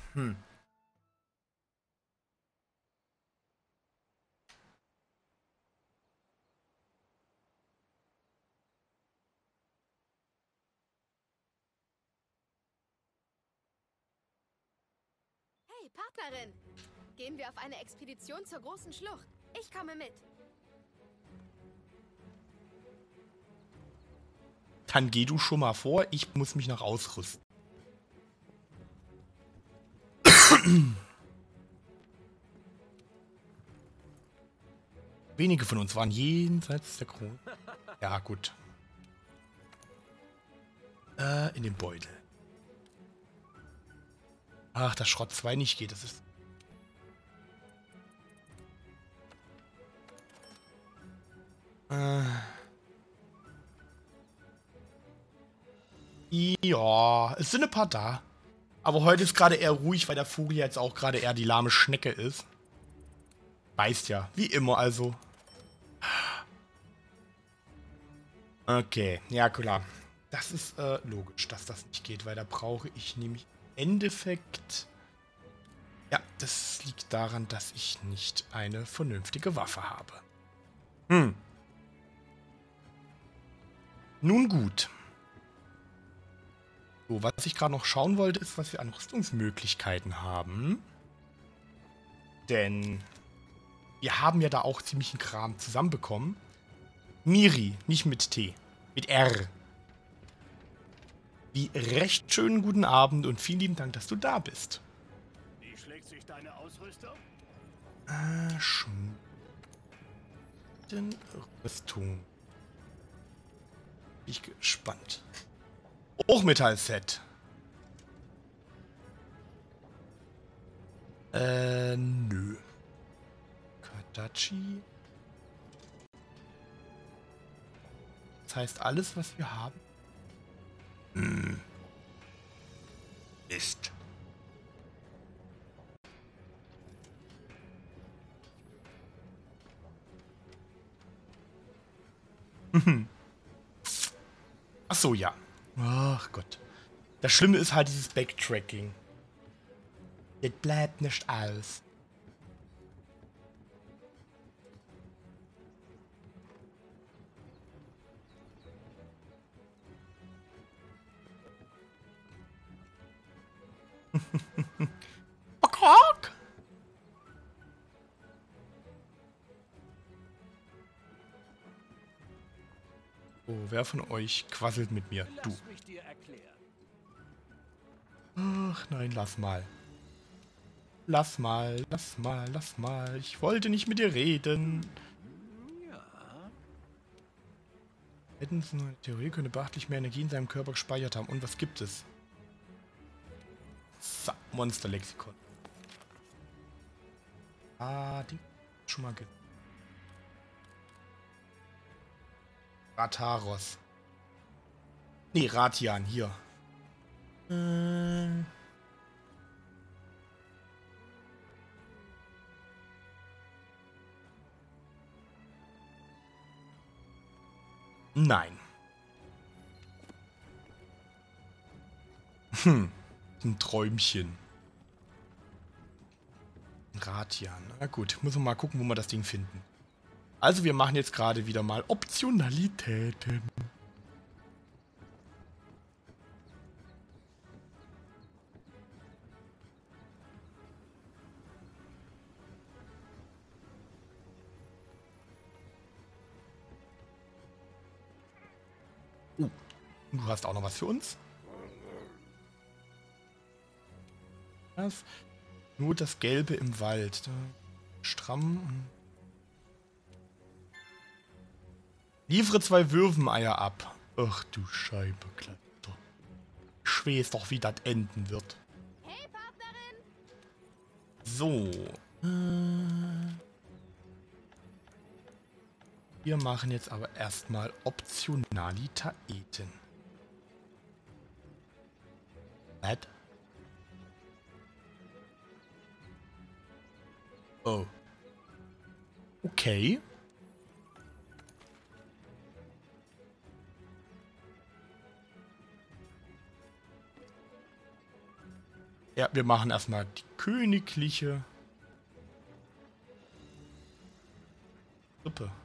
[SPEAKER 5] Hey, Partnerin! Gehen wir auf eine Expedition zur großen Schlucht. Ich komme mit.
[SPEAKER 1] Dann geh du schon mal vor, ich muss mich noch ausrüsten. Wenige von uns waren jenseits der Krone. Ja, gut. In den Beutel. Ach, dass Schrott 2 nicht geht, das ist... Ja, es sind ein paar da. Aber heute ist gerade eher ruhig, weil der Vogel jetzt auch gerade eher die lahme Schnecke ist. Weißt ja, wie immer also. Okay, ja klar. Das ist logisch, dass das nicht geht, weil da brauche ich nämlich im Endeffekt... Ja, das liegt daran, dass ich nicht eine vernünftige Waffe habe. Nun gut. So, was ich gerade noch schauen wollte, ist, was wir an Rüstungsmöglichkeiten haben. Denn wir haben ja da auch ziemlichen Kram zusammenbekommen. Miri, nicht mit T, mit R. Wie recht schönen guten Abend und vielen lieben Dank, dass du da bist.
[SPEAKER 4] Wie schlägt sich deine Ausrüstung?
[SPEAKER 1] Rüstung. Bin ich gespannt. Hochmetall-Set. Nö. Kadachi. Das heißt, alles, was wir haben. Ist. Ach so, ja. Ach Gott. Das Schlimme ist halt dieses Backtracking. Das bleibt nicht aus. Bock. Oh, wer von euch quasselt mit mir? Du.
[SPEAKER 8] Lass mich dir erklären.
[SPEAKER 1] Ach nein, lass mal. Lass mal, lass mal, lass mal. Ich wollte nicht mit dir reden.
[SPEAKER 8] Ja.
[SPEAKER 1] Hätten Sie eine Theorie, könnte beachtlich mehr Energie in seinem Körper gespeichert haben. Und was gibt es? So, Monsterlexikon. Ah, die schon mal Rataros. Nee, Ratian, hier. Nein. Ein Träumchen. Ratian. Na gut, müssen wir mal gucken, wo wir das Ding finden. Also wir machen jetzt gerade wieder mal Optionalitäten. Du hast auch noch was für uns? Was? Nur das Gelbe im Wald. Stramm. Liefere 2 Würfeneier ab. Ach du Scheibe, Kleiner. Ich weiß doch, wie das enden wird.
[SPEAKER 5] Hey, Partnerin!
[SPEAKER 1] So. Wir machen jetzt aber erstmal Optionalitäten. Was? Oh. Okay. Ja, wir machen erstmal die königliche Suppe.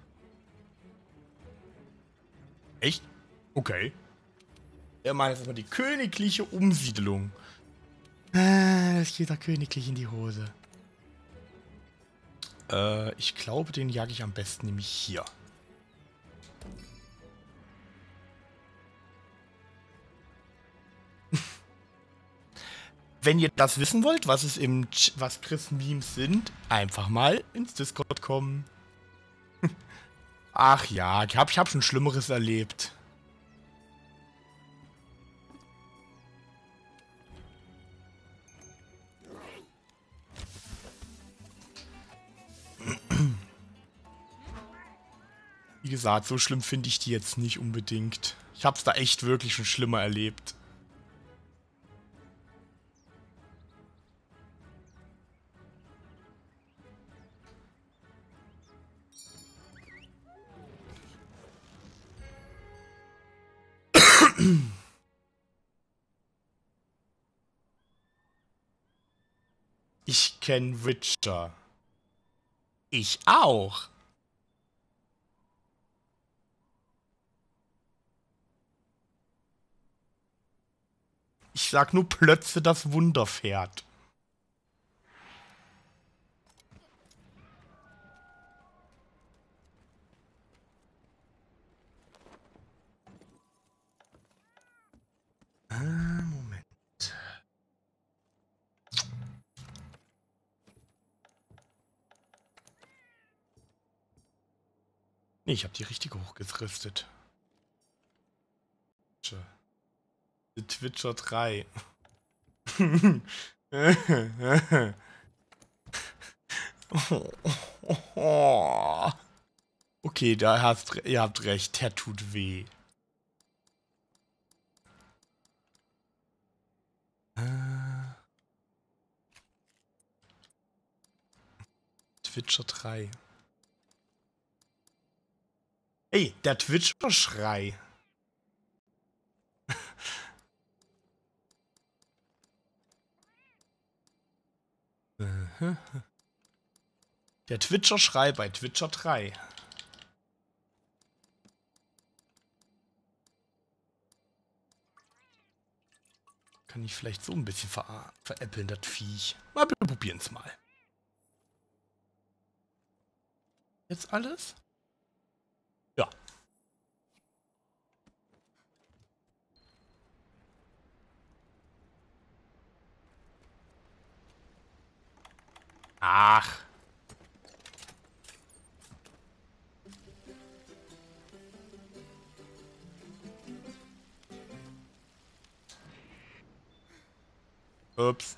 [SPEAKER 1] Echt? Okay. Wir machen jetzt erstmal die königliche Umsiedelung. Das geht doch königlich in die Hose. Ich glaube, den jage ich am besten nämlich hier. Wenn ihr das wissen wollt, was Chris Memes sind, einfach mal ins Discord kommen. Ach ja, ich hab schon Schlimmeres erlebt. Wie gesagt, so schlimm finde ich die jetzt nicht unbedingt. Ich hab's da echt wirklich schon schlimmer erlebt. Ich kenn Witcher. Ich auch. Ich sag nur Plötze das Wunderpferd. Moment. Nee, ich habe die richtige hochgerüstet. The Twitcher 3. Okay, ihr habt recht, der tut weh. Twitcher 3. Ey, der Twitcher-Schrei. Der Twitcher-Schrei bei Twitcher 3. Kann ich vielleicht so ein bisschen veräppeln, das Viech. Aber wir probieren es mal. Jetzt alles? Ja. Ach. Ups.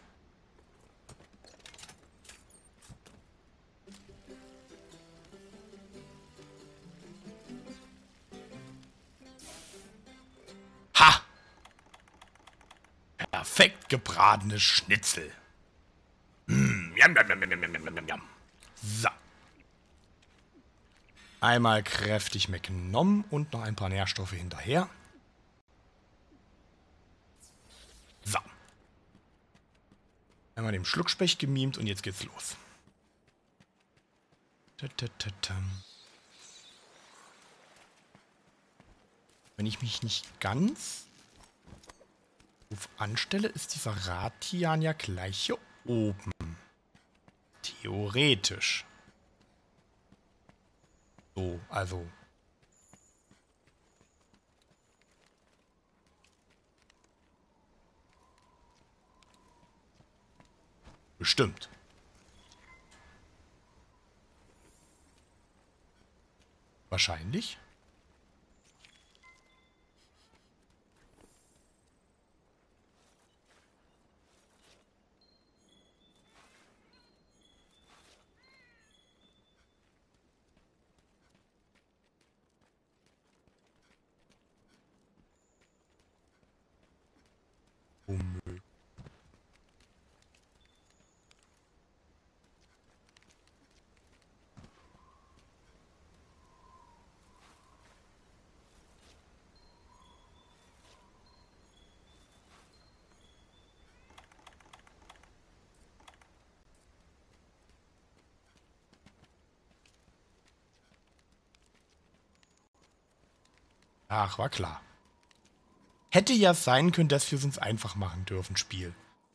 [SPEAKER 1] Ha! Perfekt gebratenes Schnitzel. Yum, yum, yum, yum, yum, yum, yum, yum. So. Einmal kräftig mitgenommen und noch ein paar Nährstoffe hinterher. So. Einmal den Schluckspecht gemimt und jetzt geht's los. Wenn ich mich nicht ganz doof anstelle, ist dieser Ratian ja gleich hier oben. Theoretisch. So, also. Bestimmt. Wahrscheinlich. Unmöglich. Ach, war klar. Hätte ja sein können, dass wir es uns einfach machen dürfen, Spiel.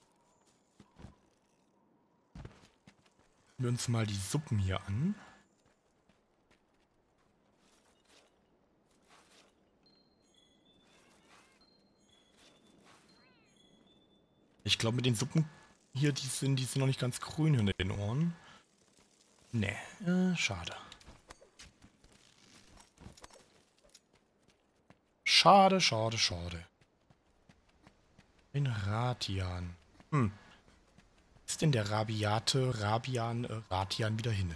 [SPEAKER 1] Schauen wir uns mal die Suppen hier an. Ich glaube, mit den Suppen hier, die sind noch nicht ganz grün hinter den Ohren. Nee, schade. Schade, schade, schade. Ein Ratian. Ist denn der Ratian wieder hin?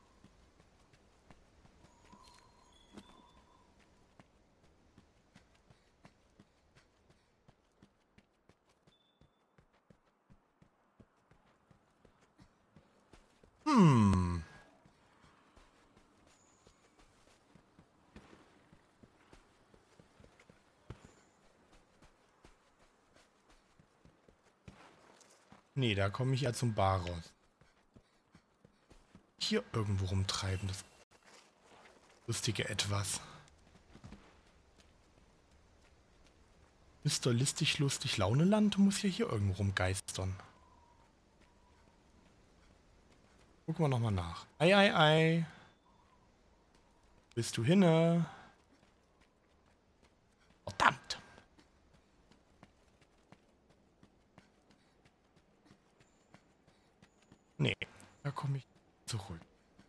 [SPEAKER 1] Nee, da komme ich ja zum Bar raus. Hier irgendwo rumtreiben, das lustige Etwas. Mr. Listig, Lustig, Launeland muss ja hier irgendwo rumgeistern. Gucken wir nochmal nach. Ei, ei, ei. Bist du hinne? Verdammt. Nee, da komme ich zurück.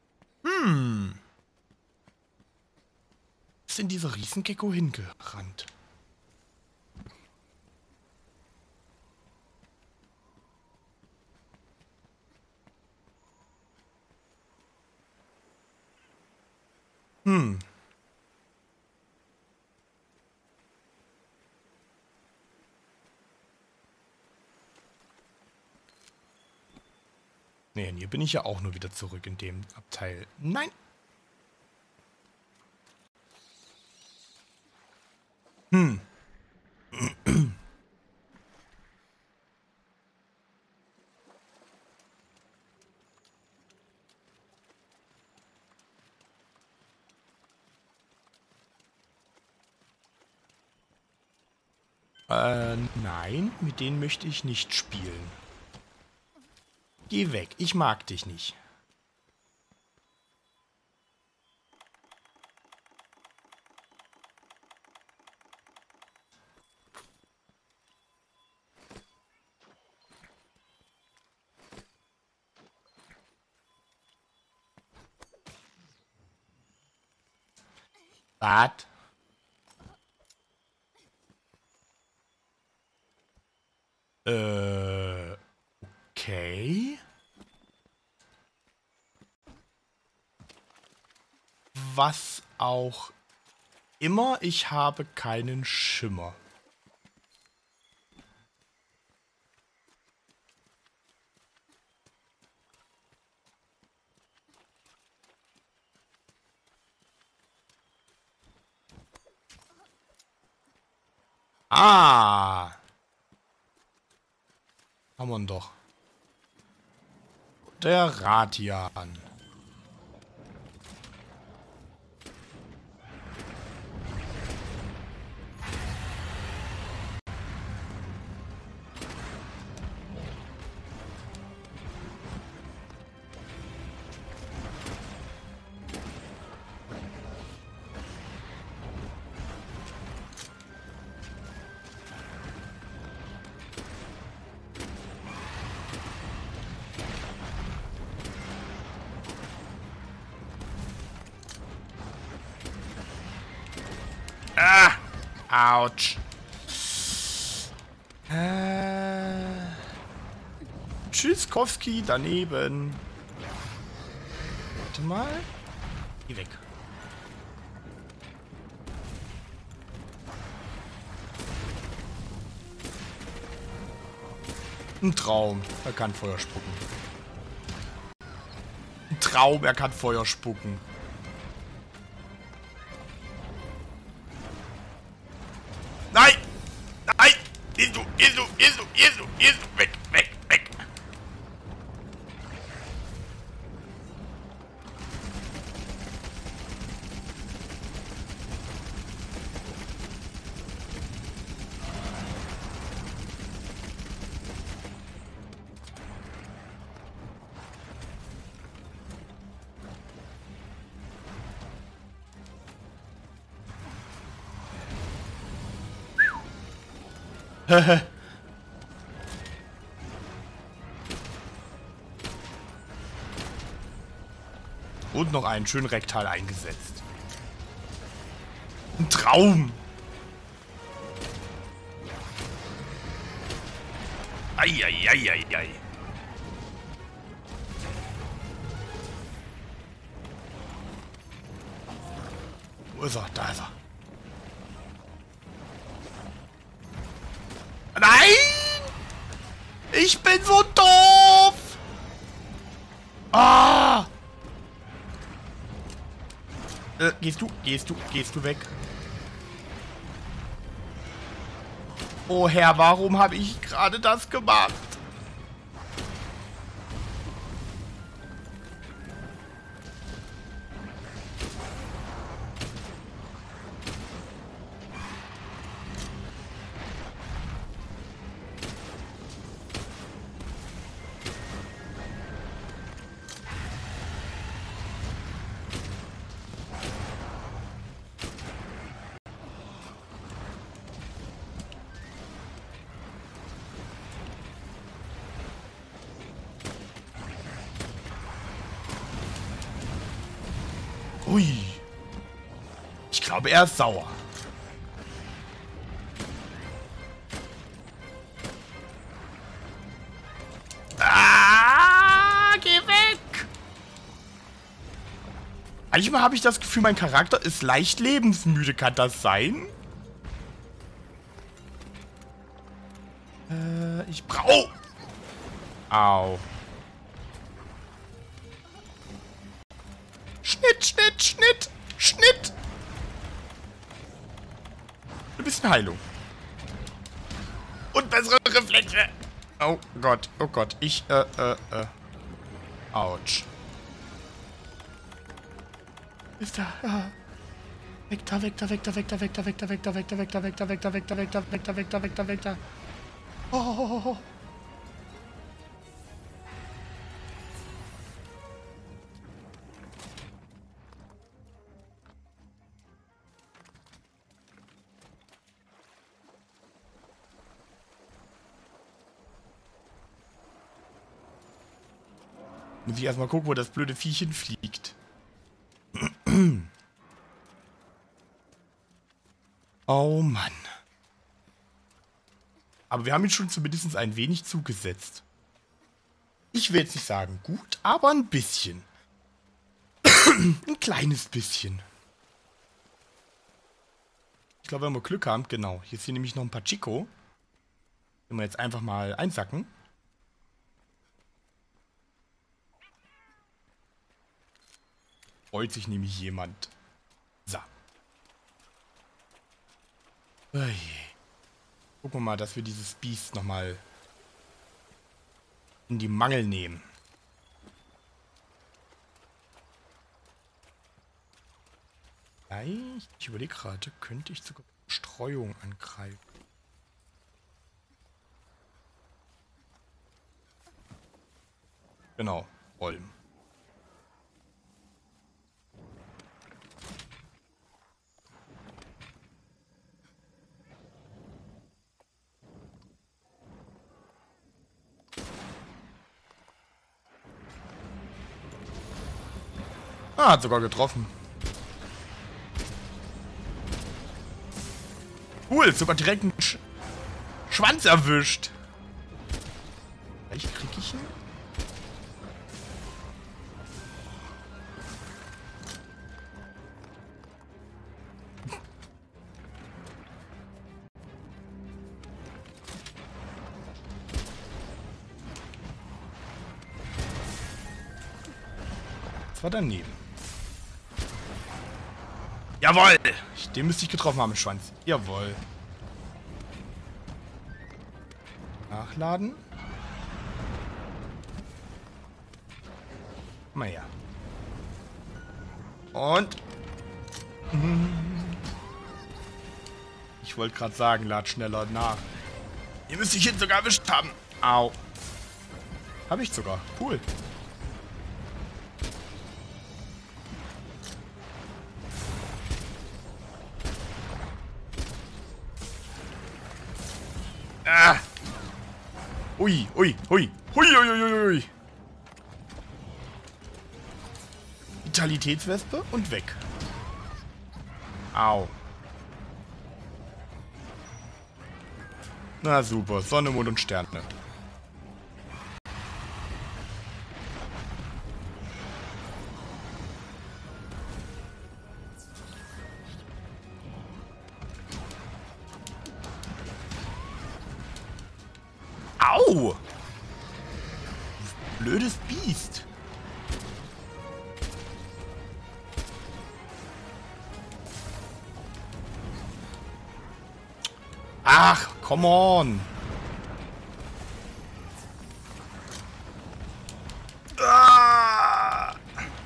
[SPEAKER 1] Ist denn dieser Riesengecko hingerannt? Nee, und hier bin ich ja auch nur wieder zurück in dem Abteil. Nein! Nein, mit denen möchte ich nicht spielen. Geh weg, ich mag dich nicht. Was? Okay. Was auch immer, ich habe keinen Schimmer. Ah! Haben wir ihn doch. Der Ratian. Ah! Autsch. Tschüsskowski daneben. Warte mal. Geh weg. Ein Traum. Er kann Feuer spucken. Ein Traum, er kann Feuer spucken. Nein! Nein! Gehst du! Weg, weg, weg! Und noch einen schönen Rektal eingesetzt. Ein Traum! Eieieiei. Wo ist er? Da ist er. Nein! Ich bin so doof! Ah! Gehst du weg? Oh Herr, warum habe ich gerade das gemacht? Ui. Ich glaube, er ist sauer. Ah, geh weg! Manchmal habe ich das Gefühl, mein Charakter ist leicht lebensmüde. Kann das sein? Ich brauche... Au. Schnitt! Ein bisschen Heilung. Und bessere Reflexe. Oh Gott. Autsch. Ist da? Ja. Weg da, weg da, weg da, weg da, weg da, weg da, weg da, weg da, weg da, weg da, weg da, weg da, weg da, weg da, weg da, weg da, weg da. Oh. Muss ich erstmal gucken, wo das blöde Viechchen fliegt. Oh Mann. Aber wir haben ihn schon zumindest ein wenig zugesetzt. Ich will jetzt nicht sagen gut, aber ein bisschen. Ein kleines bisschen. Ich glaube, wenn wir Glück haben, genau. Hier ist hier nämlich noch ein paar Chico. Den wir jetzt einfach mal einsacken. Freut sich nämlich jemand. So. Ui. Gucken wir mal, dass wir dieses Biest nochmal in die Mangel nehmen. Vielleicht, ich überlege gerade, könnte ich sogar Streuung angreifen. Genau, Olm. Ah, hat sogar getroffen. Cool, sogar direkt einen Schwanz erwischt. Vielleicht krieg ich ihn? Das war daneben. Jawohl! Den müsste ich getroffen haben im Schwanz. Jawohl. Nachladen. Mal her. Und. Ich wollte gerade sagen, lad schneller nach. Ihr müsst dich hin sogar erwischt haben. Au. Habe ich sogar. Cool. Ah. Ui, ui, ui. Hui, ui, ui, ui. Vitalitätswespe und weg. Au. Na super, Sonne, Mond und Sterne. Au! Blödes Biest. Ach, come on. Ah!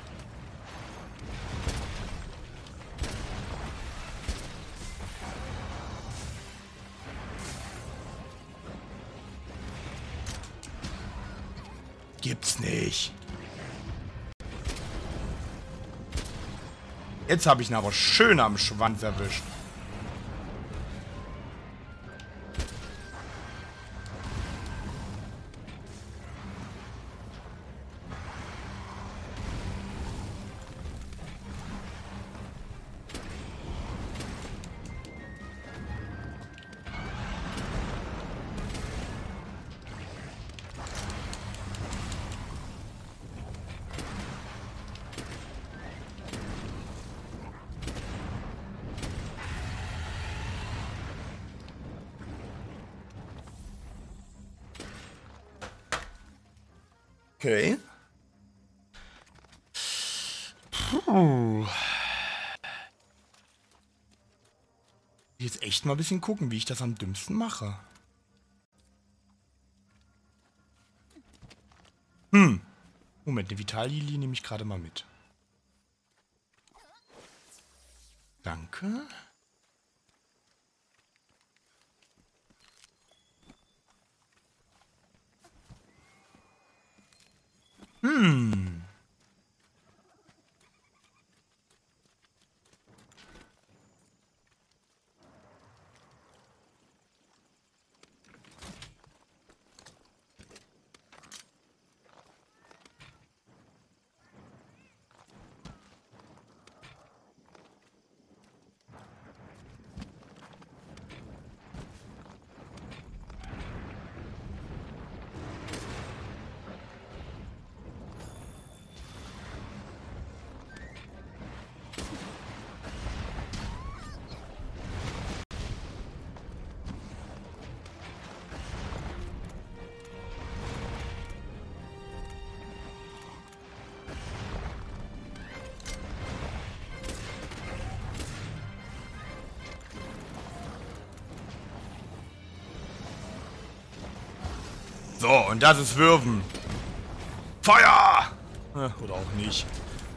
[SPEAKER 1] Gibt's nicht. Jetzt habe ich ihn aber schön am Schwanz erwischt. Okay. Puh. Jetzt echt mal ein bisschen gucken, wie ich das am dümmsten mache. Moment, eine Vitallilie nehme ich gerade mal mit. Danke. So, und das ist Würfen. Feuer! Oder auch nicht.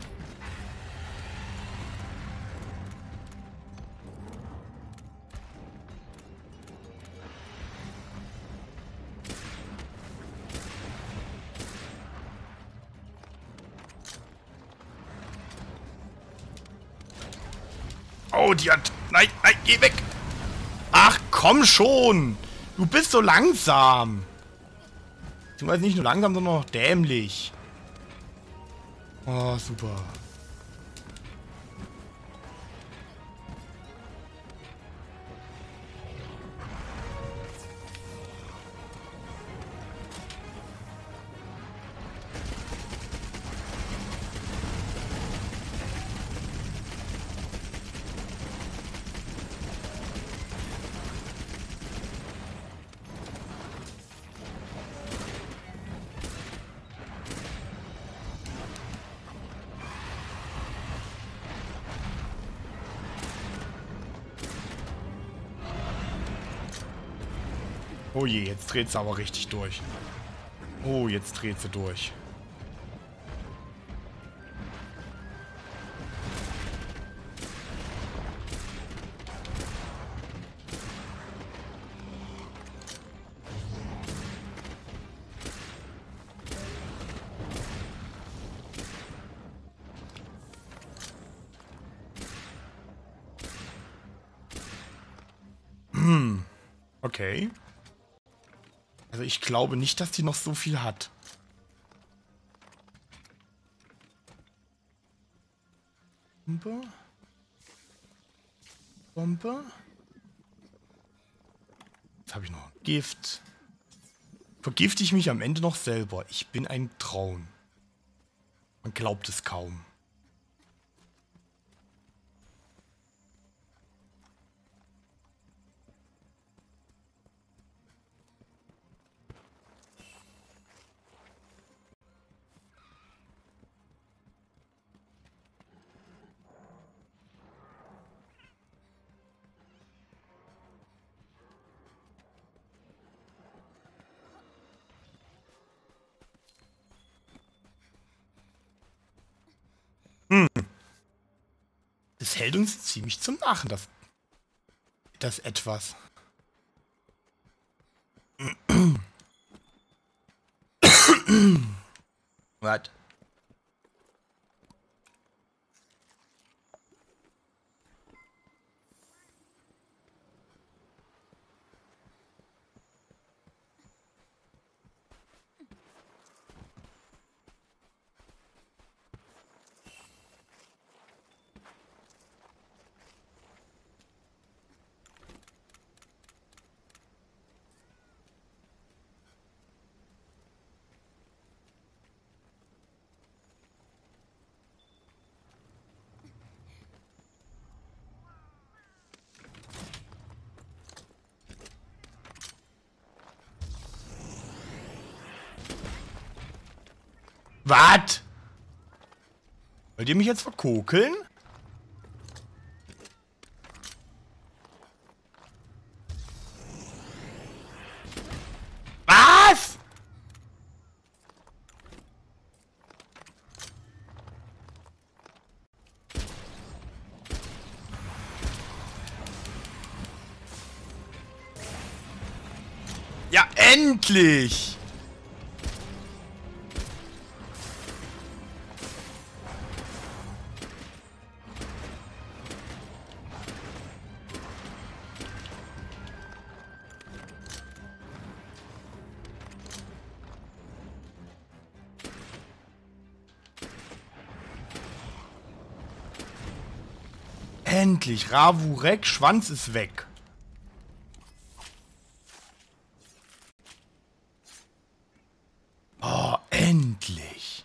[SPEAKER 1] Oh, die hat... Nein, nein, geh weg! Ach, komm schon! Du bist so langsam! Beziehungsweise nicht nur langsam, sondern auch dämlich. Oh, super. Oh je, jetzt dreht sie aber richtig durch. Oh, jetzt dreht sie durch. Okay. Also ich glaube nicht, dass die noch so viel hat. Bombe. Bombe. Jetzt habe ich noch Gift. Vergifte ich mich am Ende noch selber? Ich bin ein Traum. Man glaubt es kaum. Das hält uns ziemlich zum Lachen, das etwas. Was? Was? Wollt ihr mich jetzt verkokeln? Was? Endlich! Endlich! Ravurek, Schwanz ist weg. Oh, endlich!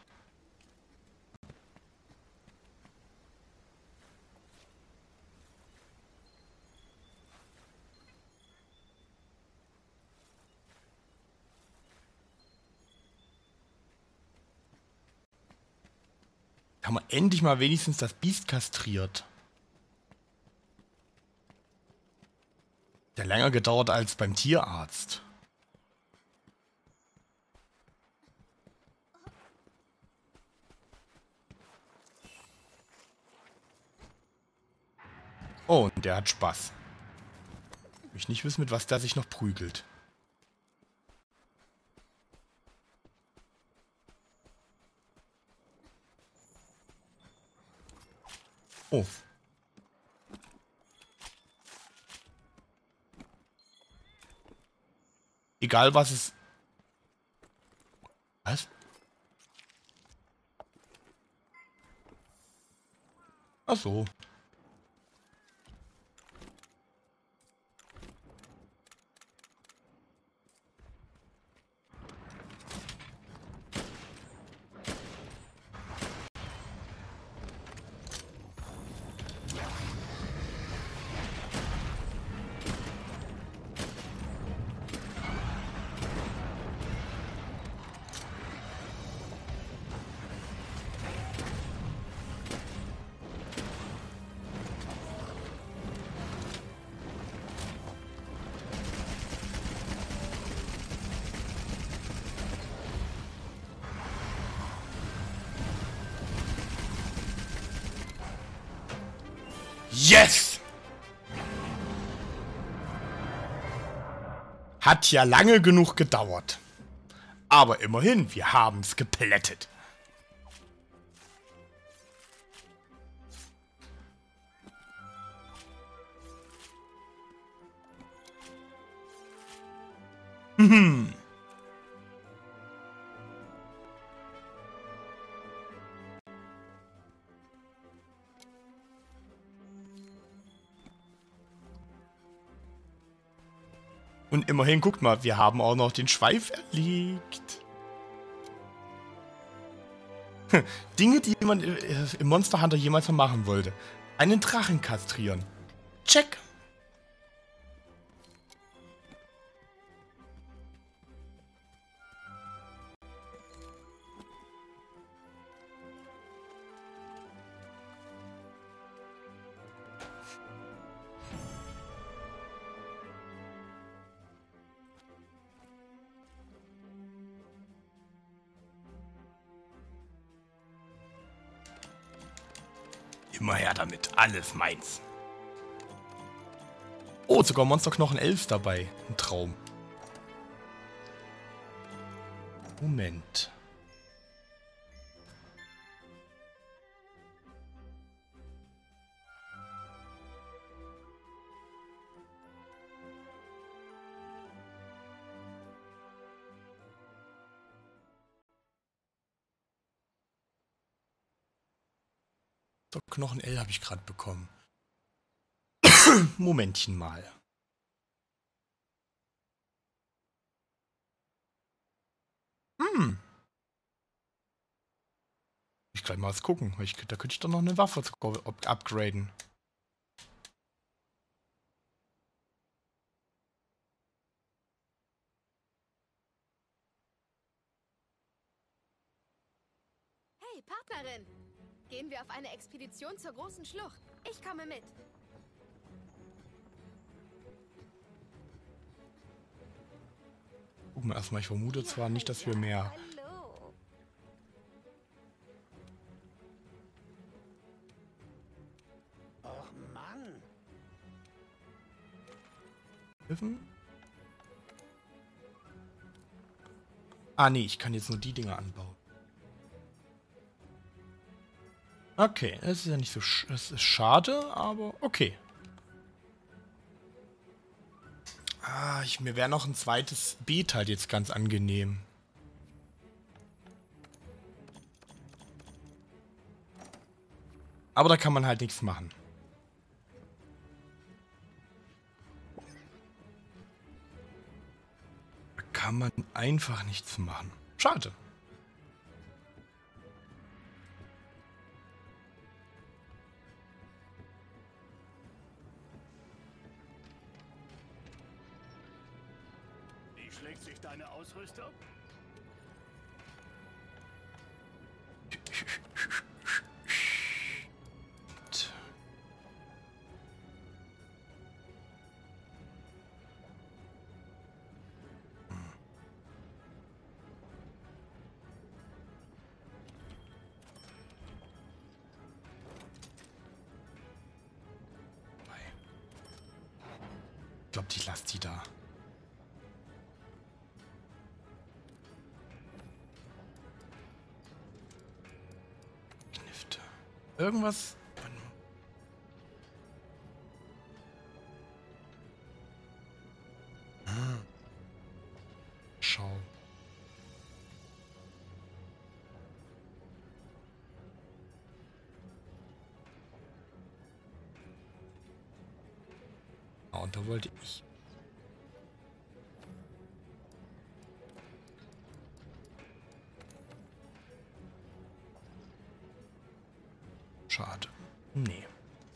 [SPEAKER 1] Haben wir endlich mal wenigstens das Biest kastriert. Der länger gedauert als beim Tierarzt. Oh, und der hat Spaß. Ich nicht wissen, mit was der sich noch prügelt. Oh. Egal was es... Was? Ach so. Yes! Hat ja lange genug gedauert. Aber immerhin, wir haben's geplättet. Und immerhin, guckt mal, wir haben auch noch den Schweif erlegt. Dinge, die jemand im Monster Hunter jemals mal machen wollte. Einen Drachen kastrieren. Check. Immer her damit, alles meins. Oh, sogar Monsterknochen 11 dabei. Ein Traum. Moment. Knochen L habe ich gerade bekommen. Momentchen mal. Ich kann mal was gucken. Da könnte ich doch noch eine Waffe upgraden.
[SPEAKER 5] Hey, Partnerin! Gehen wir auf eine Expedition zur großen Schlucht. Ich komme mit.
[SPEAKER 1] Gucken wir erstmal, ich vermute zwar nicht, dass wir mehr...
[SPEAKER 5] Hallo.
[SPEAKER 7] Och Mann.
[SPEAKER 1] Dürfen? Ah, nee, ich kann jetzt nur die Dinger anbauen. Okay, es ist ja nicht so... Es ist schade, aber okay. Ah, mir wäre noch ein zweites Beet halt jetzt ganz angenehm. Aber da kann man halt nichts machen. Da kann man einfach nichts machen. Schade.
[SPEAKER 4] Wie schlägt sich deine Ausrüstung?
[SPEAKER 1] Ich glaube, ich lasse die da. Knifte. Irgendwas. Schau. Ah, und da wollte ich. Schade. Nee.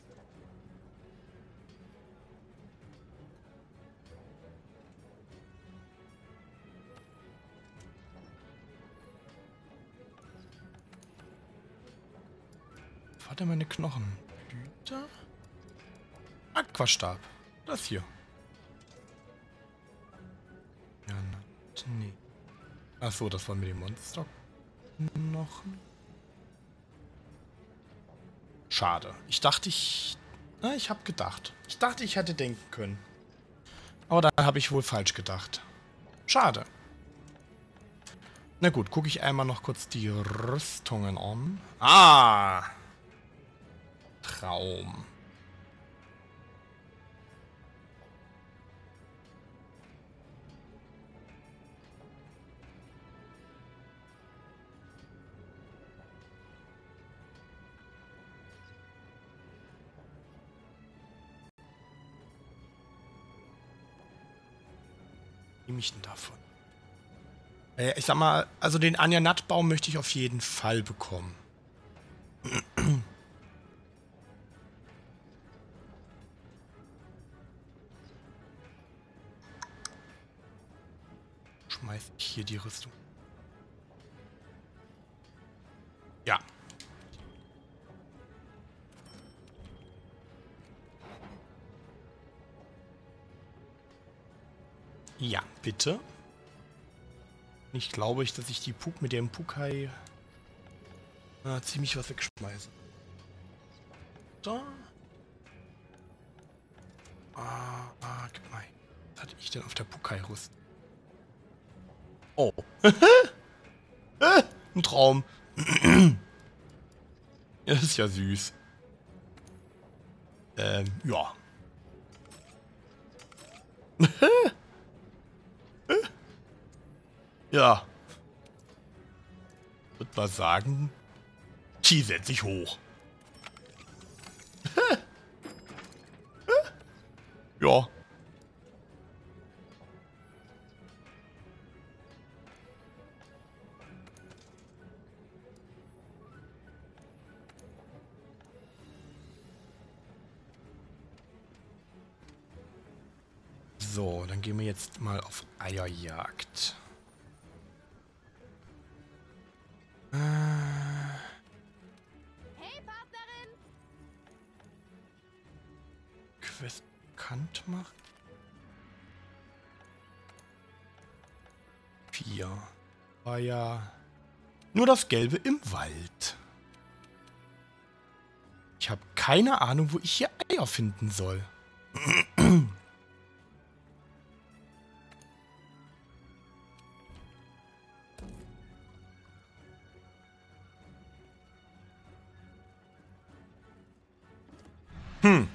[SPEAKER 1] Warte, meine Knochen. Blüte? Aquastab. Das hier. Ja, nee. Achso, das war mit dem Monster. Knochen. Schade. Ich dachte, ich habe gedacht. Ich dachte, ich hätte denken können. Aber da habe ich wohl falsch gedacht. Schade. Na gut, gucke ich einmal noch kurz die Rüstungen an. Ah! Traum. Nehme ich denn davon? Ich sag mal, also den Anja-Nut-Baum möchte ich auf jeden Fall bekommen. Schmeiß ich hier die Rüstung. Ja. Ja, bitte. Nicht glaube ich, dass ich die mit dem Pukai ziemlich was wegschmeiße. Da. Gib mal. Was hatte ich denn auf der Pukai-Rüstung? Oh. Ein Traum. Das ist ja süß. Ja. Ja. Ich würde mal sagen, die setze ich hoch. Ja. So, dann gehen wir jetzt mal auf Eierjagd.
[SPEAKER 5] Hey, Partnerin!
[SPEAKER 1] Quest bekannt machen. 4. War ja nur das Gelbe im Wald. Ich habe keine Ahnung, wo ich hier Eier finden soll. Hm.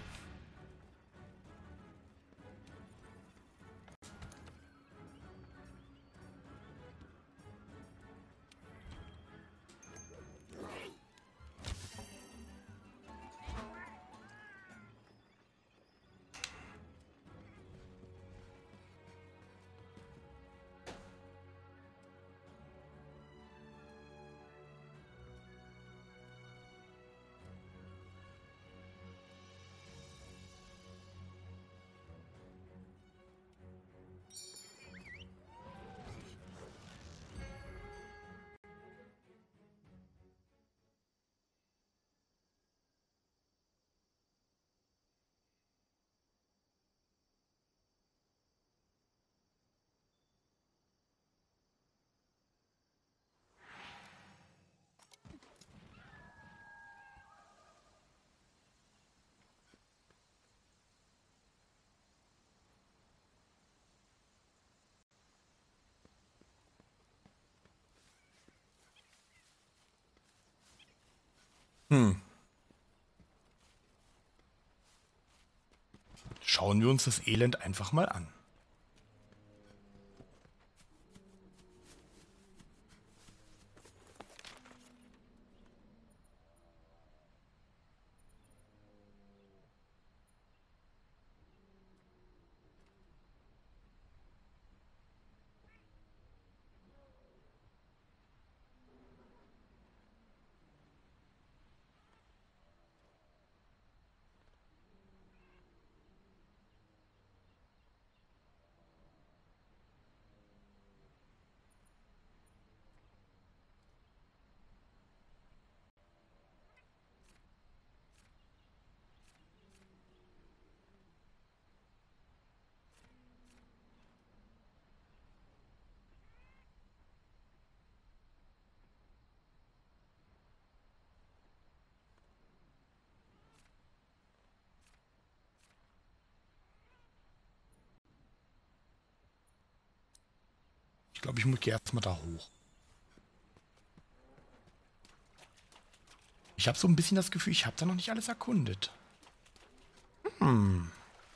[SPEAKER 1] Hm. Schauen wir uns das Elend einfach mal an. Ich glaube, ich muss erstmal da hoch. Ich habe so ein bisschen das Gefühl, ich habe da noch nicht alles erkundet. Hm.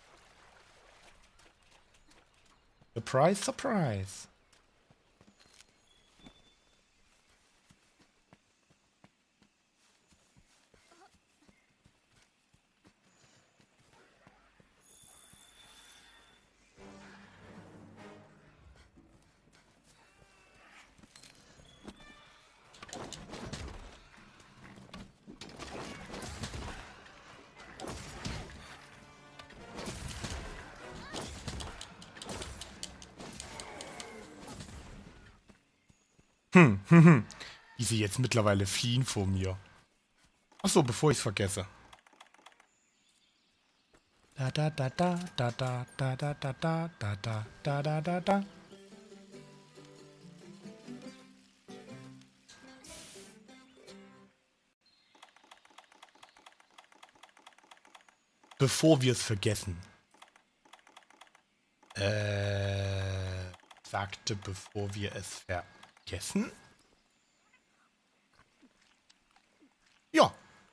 [SPEAKER 1] Surprise, surprise. Wie sie jetzt mittlerweile fliehen vor mir. Achso, bevor ich es vergesse. Da da da da da da da da da da da da da da da da. Bevor wir es vergessen. Sagte, bevor wir es vergessen? Ja.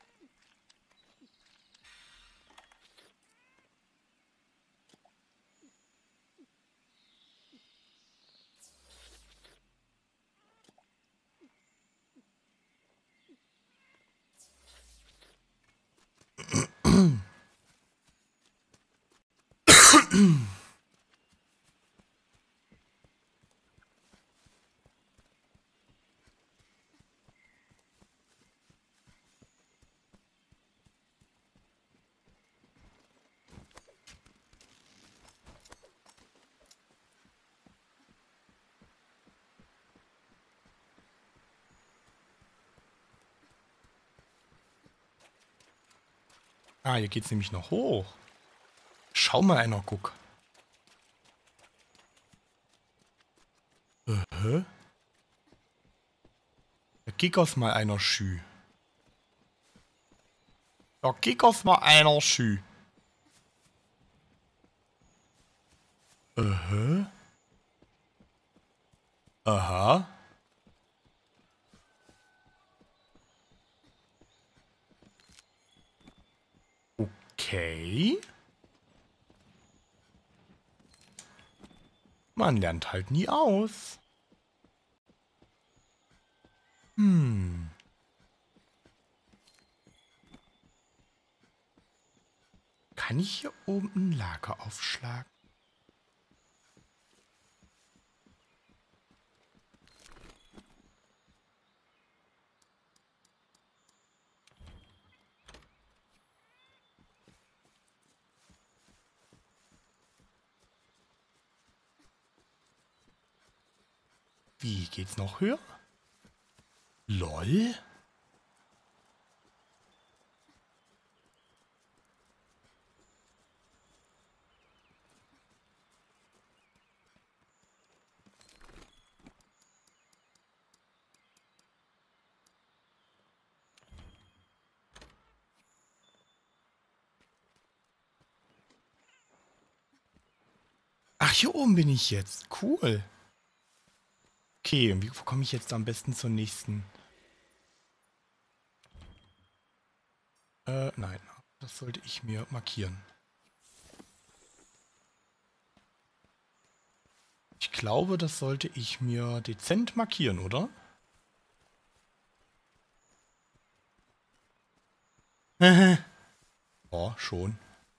[SPEAKER 1] Ah, hier geht's nämlich noch hoch. Schau mal einer, guck. Da kick aus mal einer Schü. Da kick aus mal einer Schü. Aha. Okay. Man lernt halt nie aus. Kann ich hier oben ein Lager aufschlagen? Wie geht's noch höher? LOL? Ach, hier oben bin ich jetzt. Cool. Okay, und wie komme ich jetzt am besten zur nächsten? Nein. Das sollte ich mir markieren. Ich glaube, das sollte ich mir dezent markieren, oder? Oh, schon.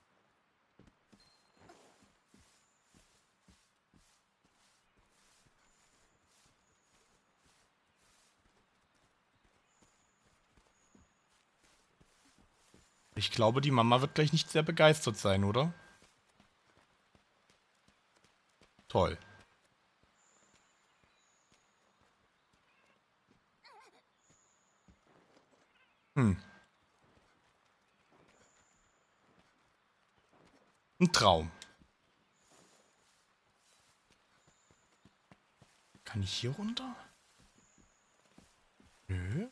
[SPEAKER 1] Ich glaube, die Mama wird gleich nicht sehr begeistert sein, oder? Toll. Ein Traum. Kann ich hier runter? Nö.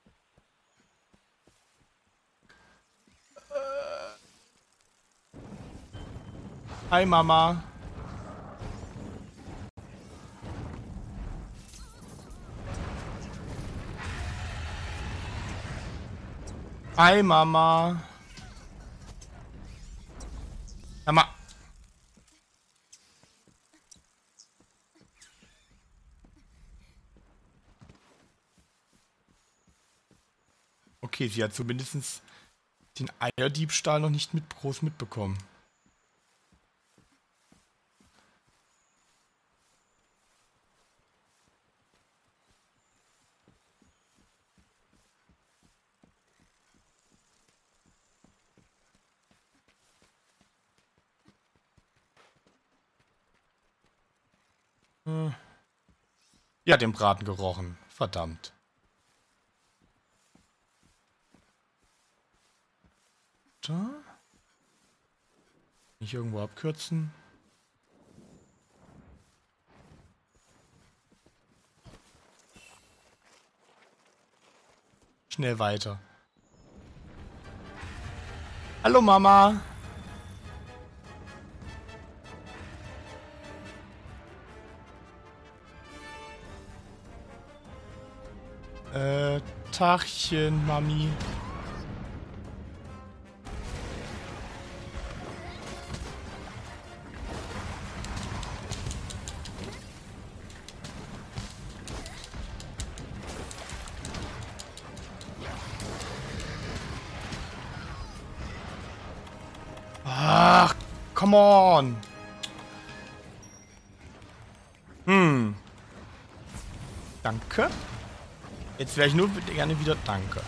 [SPEAKER 1] Hi, Mama. Hi, Mama. Mama. Okay, sie hat zumindest den Eierdiebstahl noch nicht groß mitbekommen. Ja, den Braten gerochen. Verdammt. Da? Nicht irgendwo abkürzen. Schnell weiter. Hallo, Mama. Tachchen, Mami. Ach, come on. Danke. Jetzt wäre ich nur gerne wieder danke.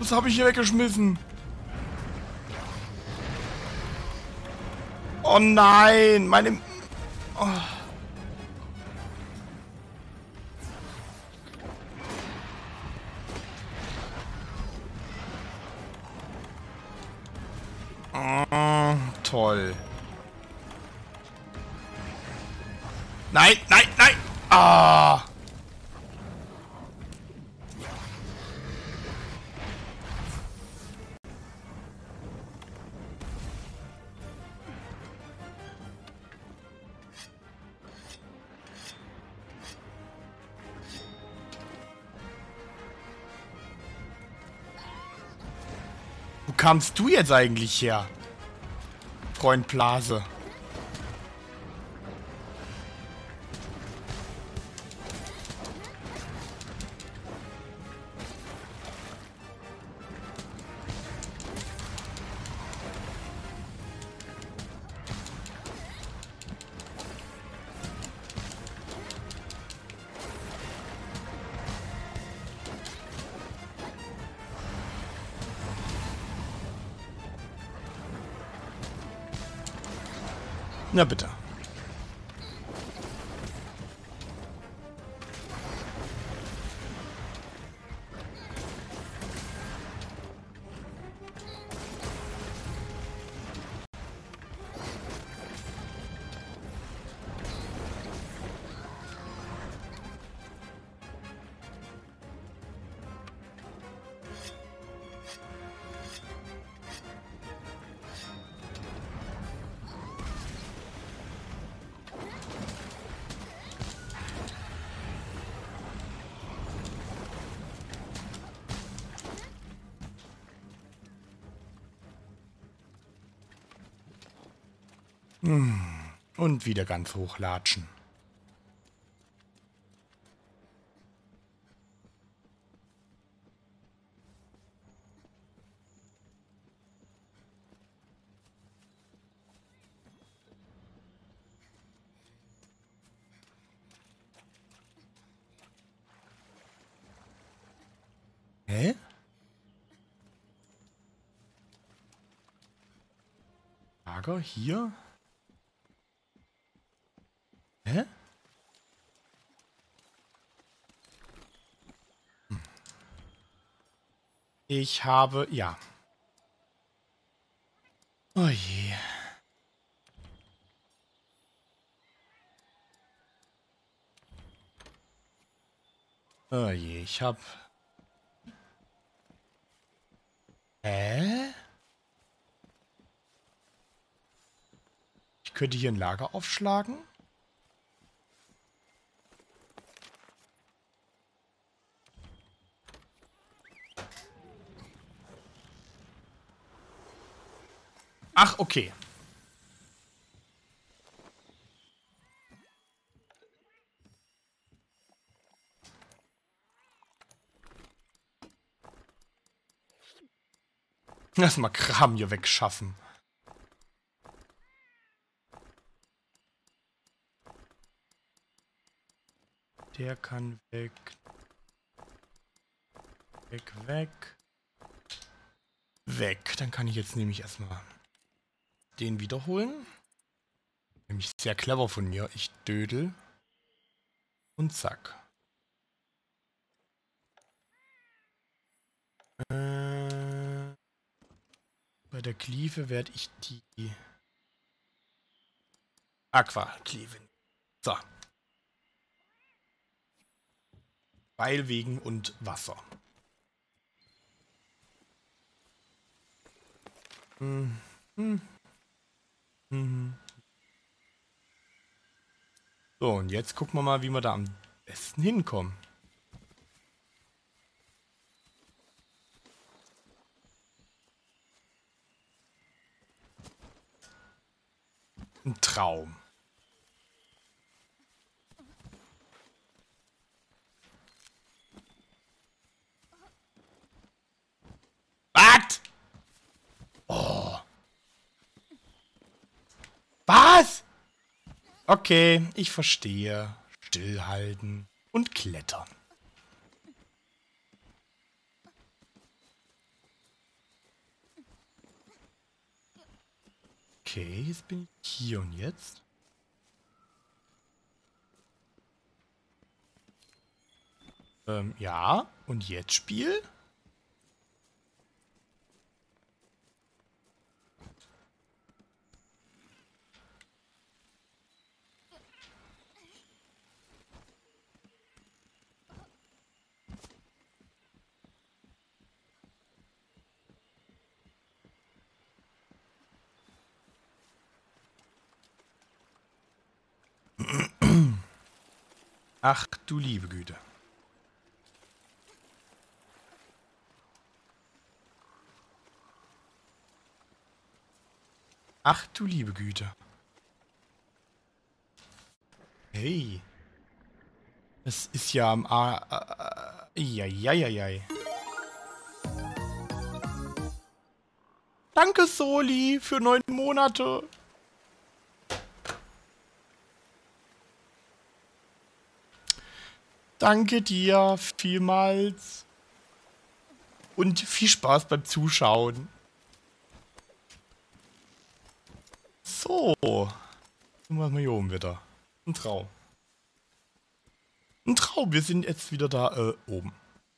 [SPEAKER 1] Was habe ich hier weggeschmissen? Oh nein, meine... Oh. Oh, toll. Nein, nein, nein! Ah! Wo kamst du jetzt eigentlich her? Freund Blase. Na bitte. Und wieder ganz hochlatschen. Hä? Lager hier? Hä? Ich habe... Ja. Oh je. Oh je, ich hab... Hä? Ich könnte hier ein Lager aufschlagen. Ach, okay. Lass mal Kram hier wegschaffen. Der kann weg. Weg, weg. Weg. Dann kann ich jetzt nämlich erstmal den wiederholen. Nämlich sehr clever von mir. Ich dödel. Und zack. Bei der Kleive werde ich die Aqua-Kleive. So. Beilwegen und Wasser. So, und jetzt gucken wir mal, wie wir da am besten hinkommen. Ein Traum. Was? Oh. Was? Okay, ich verstehe. Stillhalten und klettern. Okay, jetzt bin ich hier und jetzt? Ja. Und jetzt Spiel? Ach du liebe Güte. Ach du liebe Güte. Hey. Das ist ja am Eieieiei. Danke, Soli, für 9 Monate. Danke dir vielmals. Und viel Spaß beim Zuschauen. So. Dann machen wir hier oben wieder. Ein Traum. Ein Traum. Wir sind jetzt wieder da oben.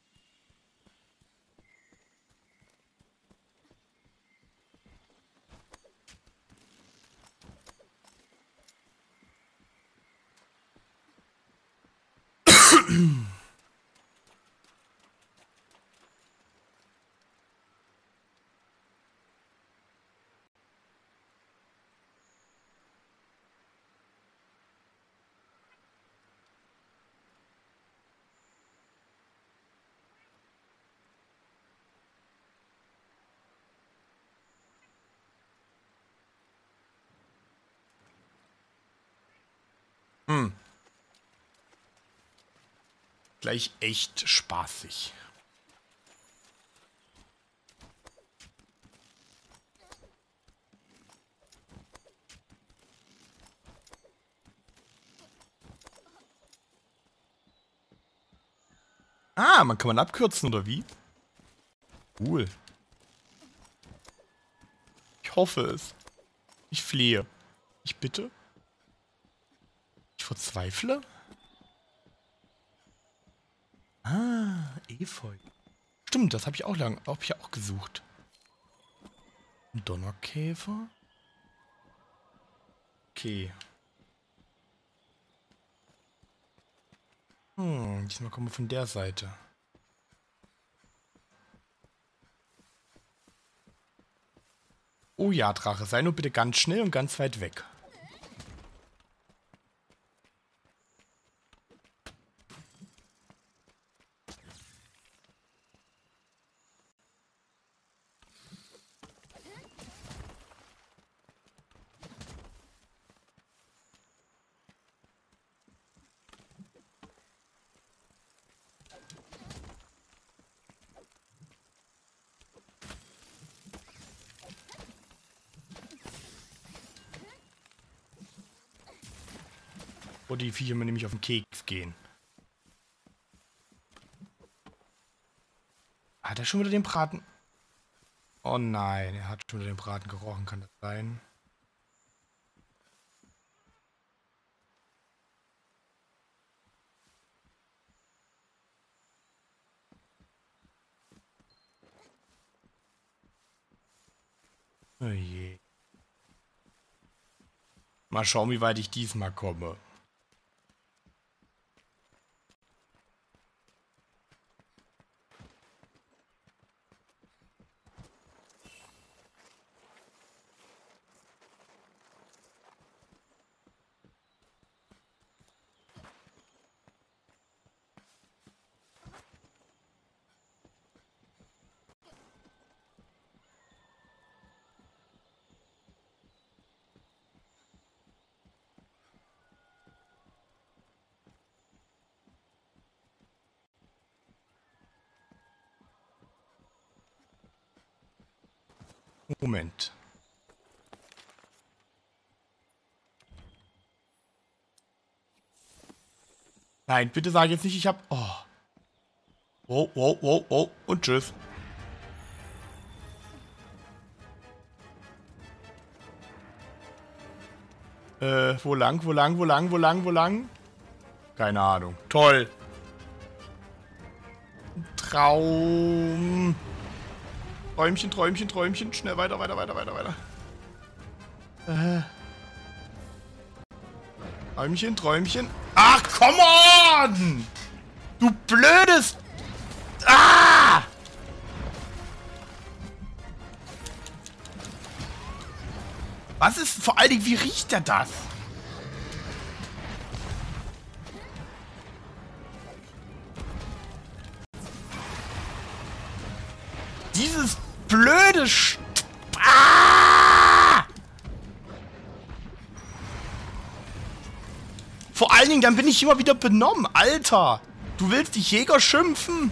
[SPEAKER 1] Gleich echt spaßig. Ah, man kann abkürzen, oder wie? Cool. Ich hoffe es. Ich flehe. Ich bitte. Ich verzweifle. Ah, Efeu. Stimmt, das habe ich auch gesucht. Ein Donnerkäfer. Okay. Diesmal kommen wir von der Seite. Oh ja, Drache, sei nur bitte ganz schnell und ganz weit weg. Wo die Viecher mir nämlich auf den Keks gehen. Hat er schon wieder den Braten? Oh nein, er hat schon wieder den Braten gerochen, kann das sein? Oh je. Mal schauen, wie weit ich diesmal komme. Moment. Nein, bitte sag jetzt nicht, ich hab... Oh. Oh, oh, oh, oh. Und tschüss. Wo lang, wo lang, wo lang, wo lang, wo lang? Keine Ahnung. Toll. Traum. Träumchen, Träumchen, Träumchen. Schnell weiter, weiter, weiter, weiter, weiter. Träumchen, Träumchen. Ach, come on! Du blödes... Ah! Was ist... Vor allen Dingen, wie riecht der das? Dieses blöde... Ah! Vor allen Dingen, dann bin ich immer wieder benommen. Alter! Du willst die Jäger schimpfen?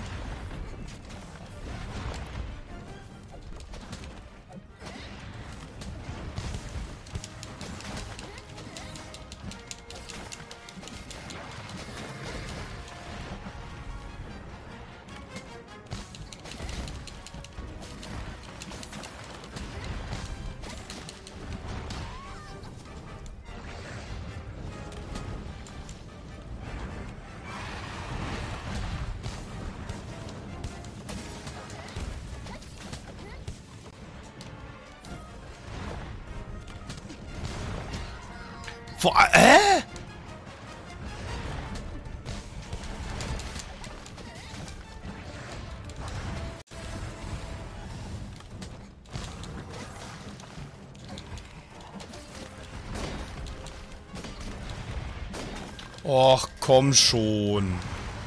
[SPEAKER 1] Och, komm schon.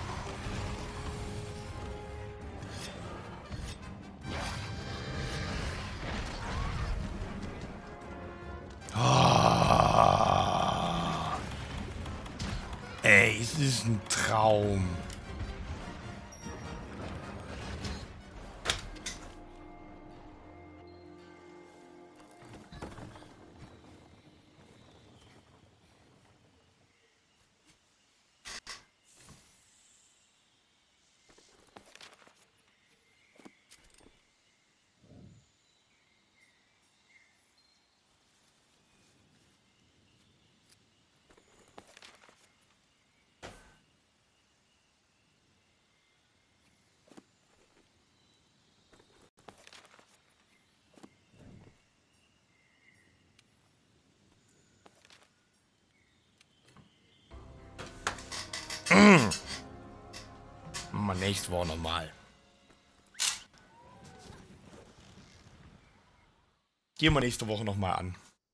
[SPEAKER 1] Ey, es ist ein Traum. Mal nächste Woche nochmal. Gehen wir nächste Woche nochmal an.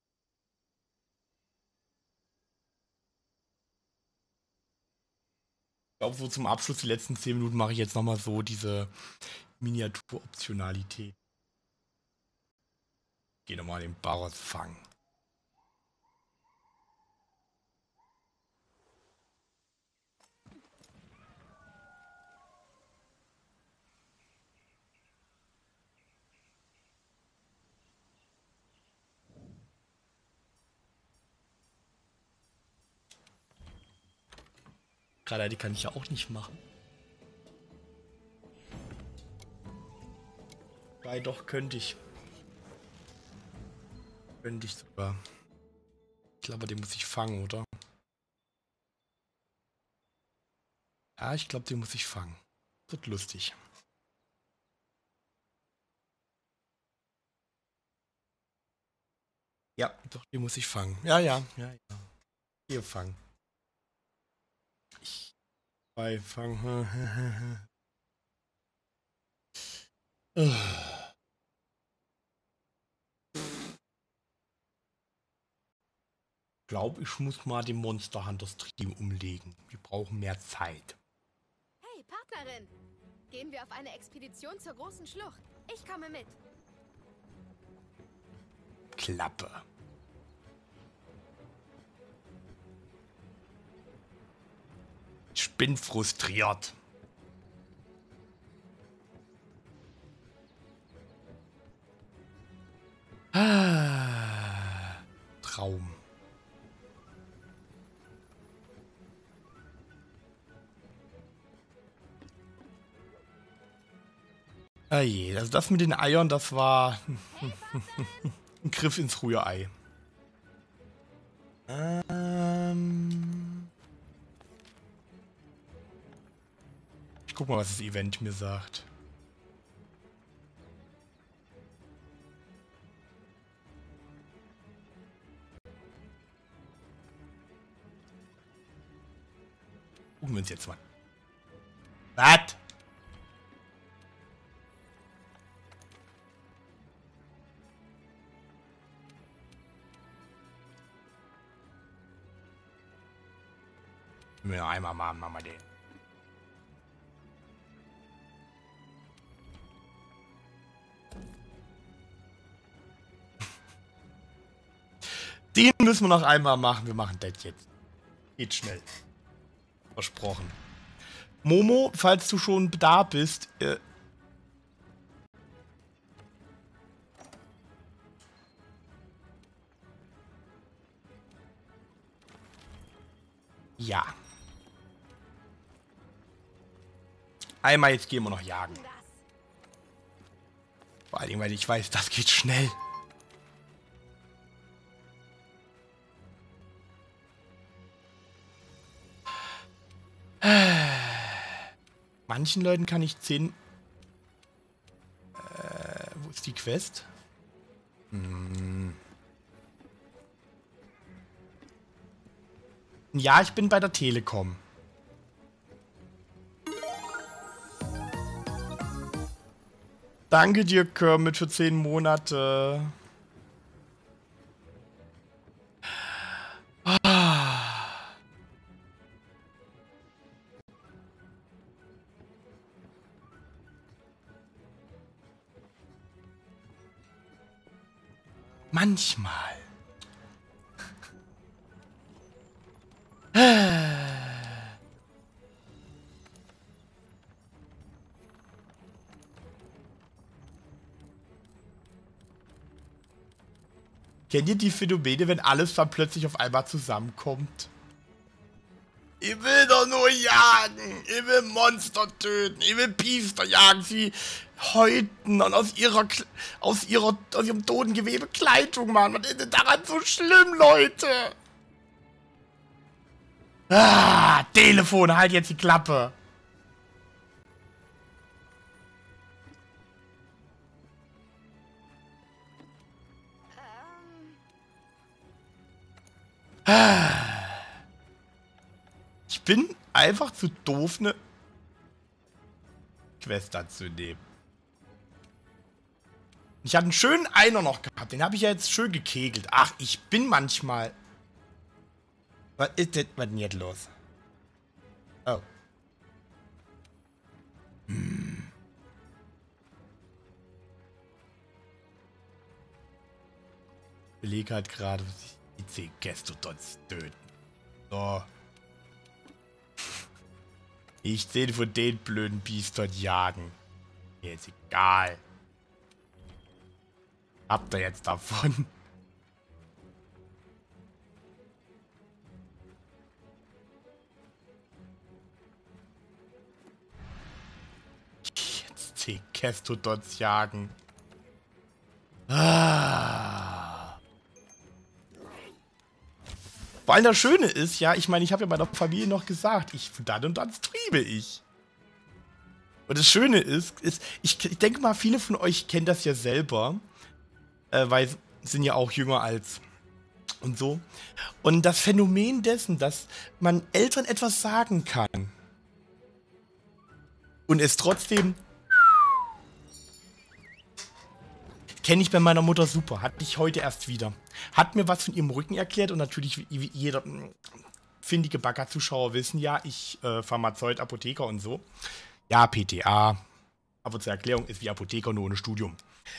[SPEAKER 1] Ich glaube, so zum Abschluss, die letzten 10 Minuten, mache ich jetzt nochmal so diese Miniaturoptionalität. Geh nochmal den Barros fangen. Gerade die kann ich ja auch nicht machen. Weil doch könnte ich. Könnte ich sogar. Ich glaube, den muss ich fangen, oder? Ja, ich glaube, den muss ich fangen. Wird lustig. Ja, doch, den muss ich fangen. Ja, ja, ja, ja. Hier fangen. Bei fangen. Ich glaube, ich muss mal den Monster Hunter Stream umlegen. Wir brauchen mehr Zeit.
[SPEAKER 5] Hey, Partnerin! Gehen wir auf eine Expedition zur großen Schlucht. Ich komme mit.
[SPEAKER 1] Klappe. Ich bin frustriert. Traum. Ah je, also das mit den Eiern, das war ein Griff ins Rührei. Ich guck mal, was das Event mir sagt. Gucken wir uns jetzt mal. Was? Ja, einmal machen wir den. Den müssen wir noch einmal machen. Wir machen das jetzt. Geht schnell. Versprochen. Momo, falls du schon da bist, ja. Einmal jetzt gehen wir noch jagen. Vor allem, weil ich weiß, das geht schnell. Manchen Leuten kann ich 10... wo ist die Quest? Ja, ich bin bei der Telekom. Danke dir, Kermit, für 10 Monate. Manchmal. Kennt ihr die Phänomene, wenn alles dann plötzlich auf einmal zusammenkommt? Ich will doch nur jagen. Ich will Monster töten. Ich will Biester jagen. Sie häuten und aus ihrem toten Gewebe Kleidung machen. Was ist denn daran so schlimm, Leute? Ah, Telefon, halt jetzt die Klappe. Ich bin einfach zu doof, eine Quest anzunehmen. Ich hatte einen schönen Einer noch gehabt. Den habe ich ja jetzt schön gekegelt. Ach, ich bin manchmal... Was ist denn jetzt los? Oh. Ich belege halt gerade, die 10 Gastodons töten. So. Ich sehe von den blöden Biestern jagen. Mir ist egal. Habt ihr jetzt davon? Jetzt 10 Gastodons jagen. Vor allem das Schöne ist, ja, ich meine, ich habe ja meiner Familie noch gesagt, dann und dann streame ich. Und das Schöne ist, ich denke mal, viele von euch kennen das ja selber, weil sie sind ja auch jünger als und so. Und das Phänomen dessen, dass man Eltern etwas sagen kann und es trotzdem... Kenne ich bei meiner Mutter super. Hatte ich heute erst wieder. Hat mir was von ihrem Rücken erklärt und natürlich, wie jeder findige Bagger-Zuschauer wissen, ja, ich Pharmazeut, Apotheker und so. Ja, PTA. Aber zur Erklärung ist wie Apotheker nur ohne Studium.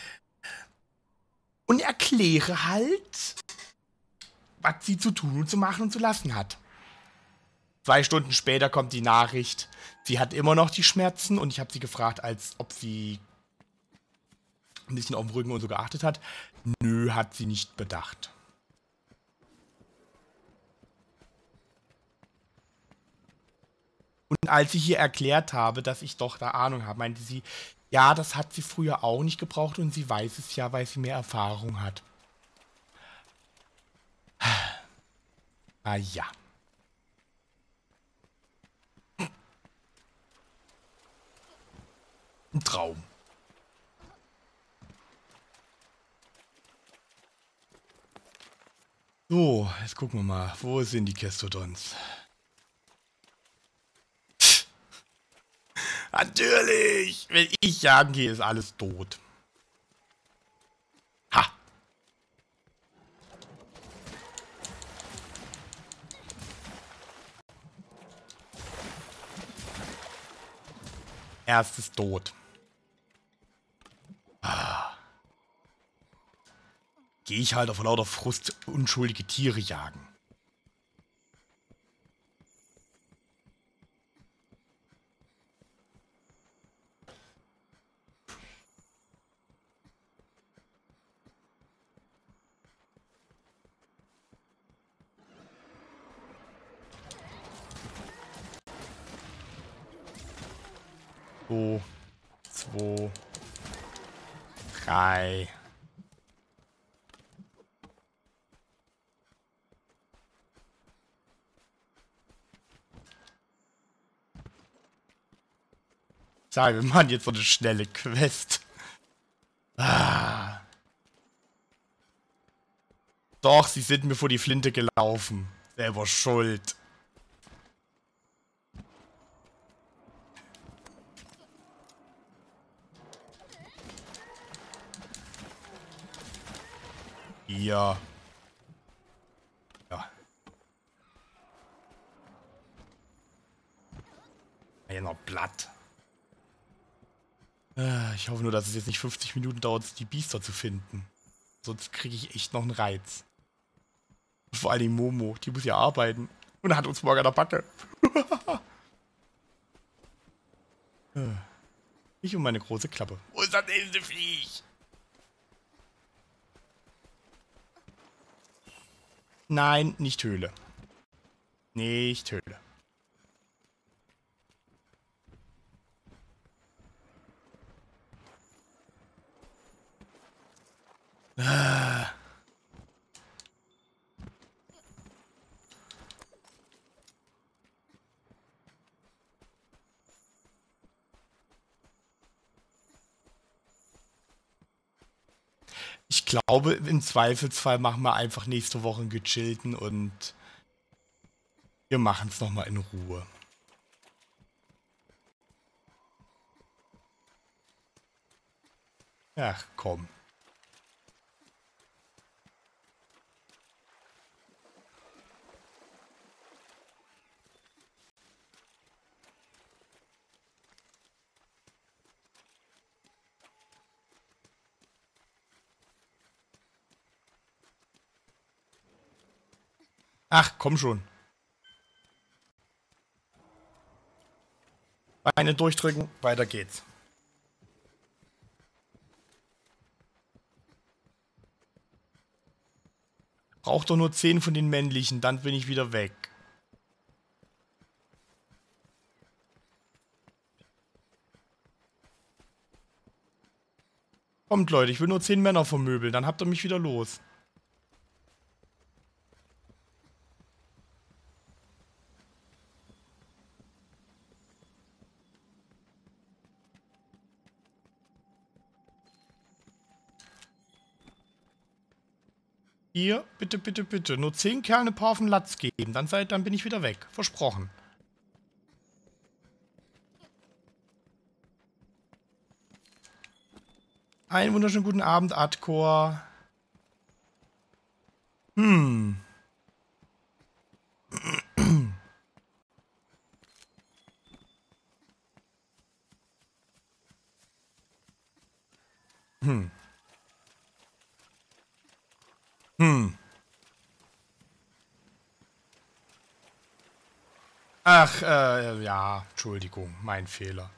[SPEAKER 1] Und erkläre halt, was sie zu tun und zu machen und zu lassen hat. 2 Stunden später kommt die Nachricht, sie hat immer noch die Schmerzen und ich habe sie gefragt, als ob sie ein bisschen auf den Rücken und so geachtet hat. Nö, hat sie nicht bedacht. Und als ich ihr erklärt habe, dass ich doch da Ahnung habe, meinte sie, ja, das hat sie früher auch nicht gebraucht und sie weiß es ja, weil sie mehr Erfahrung hat. Ah ja. Ein Traum. So, jetzt gucken wir mal. Wo sind die Kestodons? Natürlich! Wenn ich jagen gehe, ist alles tot. Ha! Erstes tot. Gehe ich halt auf lauter Frust unschuldige Tiere jagen. So, 2, 3. Wir machen jetzt so eine schnelle Quest. Ah. Doch, sie sind mir vor die Flinte gelaufen. Selber schuld. Hier. Ja. Hier noch Blatt. Ich hoffe nur, dass es jetzt nicht 50 Minuten dauert, die Biester zu finden. Sonst kriege ich echt noch einen Reiz. Und vor allen Dingen Momo, die muss ja arbeiten. Und hat uns morgen an der Backe. Ich und meine große Klappe. Wo ist das nächste Viech? Nein, nicht Höhle. Nicht Höhle. Ich glaube, im Zweifelsfall machen wir einfach nächste Woche einen gechillten und wir machen es nochmal in Ruhe. Ach, komm. Ach, komm schon. Beine durchdrücken, weiter geht's. Braucht doch nur 10 von den männlichen, dann bin ich wieder weg. Kommt Leute, ich will nur 10 Männer vermöbeln, dann habt ihr mich wieder los. Hier, bitte, bitte, bitte. Nur 10 Kerle ein paar auf den Latz geben. Dann bin ich wieder weg. Versprochen. Einen wunderschönen guten Abend, Adkor. Hm. Ach, ja, Entschuldigung, mein Fehler.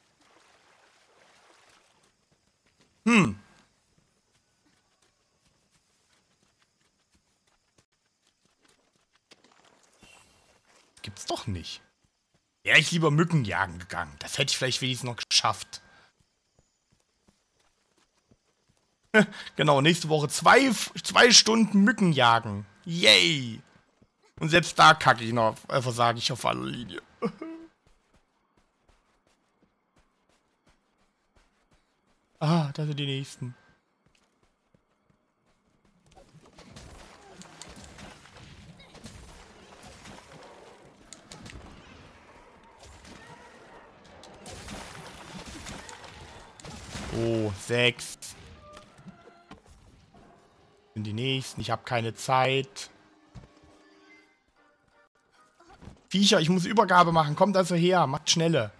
[SPEAKER 1] Gibt's doch nicht. Wäre ich lieber Mücken jagen gegangen. Das hätte ich vielleicht wenigstens noch geschafft. Genau, nächste Woche 2 Stunden Mücken jagen. Yay! Und selbst da kacke ich noch, versage ich auf aller Linie. Ah, da sind die nächsten. Oh, 6. Sind die nächsten. Ich habe keine Zeit. Viecher, ich muss Übergabe machen. Kommt also her. Macht schnelle.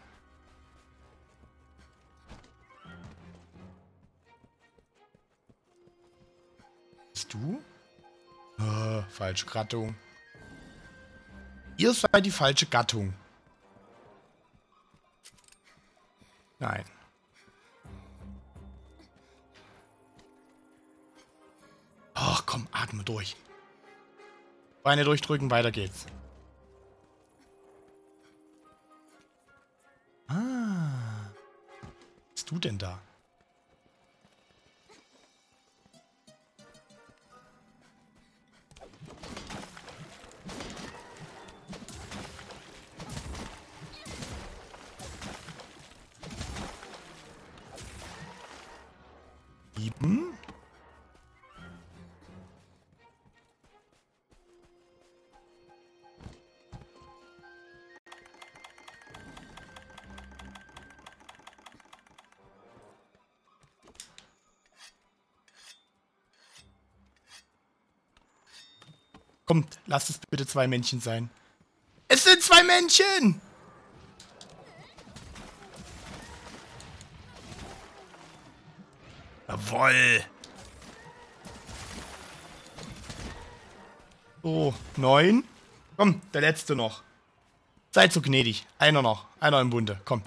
[SPEAKER 1] Bist du? Falsche Gattung. Ihr seid die falsche Gattung. Nein. Ach komm, atme durch. Beine durchdrücken, weiter geht's. Ah. Was bist du denn da? Sieben. Kommt, lasst es bitte 2 Männchen sein. Es sind 2 Männchen! Jawoll! So, 9. Komm, der letzte noch. Seid so gnädig. Einer noch. Einer im Bunde. Komm.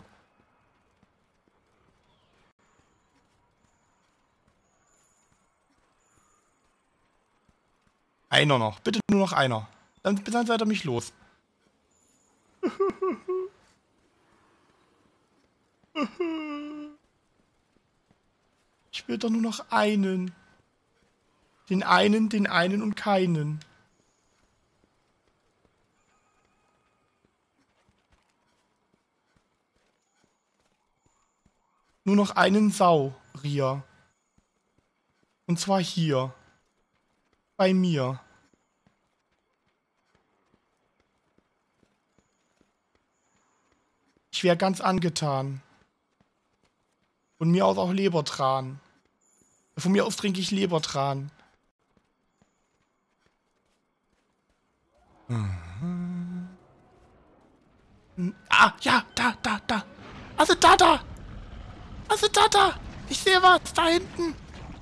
[SPEAKER 1] Einer noch. Bitte nur noch einer. Dann seid ihr mich los. Ich will doch nur noch einen. Den einen und keinen. Nur noch einen Saurier. Und zwar hier. Bei mir. Ich wäre ganz angetan. Von mir aus auch Lebertran. Von mir aus trinke ich Lebertran. Mhm. Ah, ja, da. Also da. Also da. Ich sehe was, da hinten.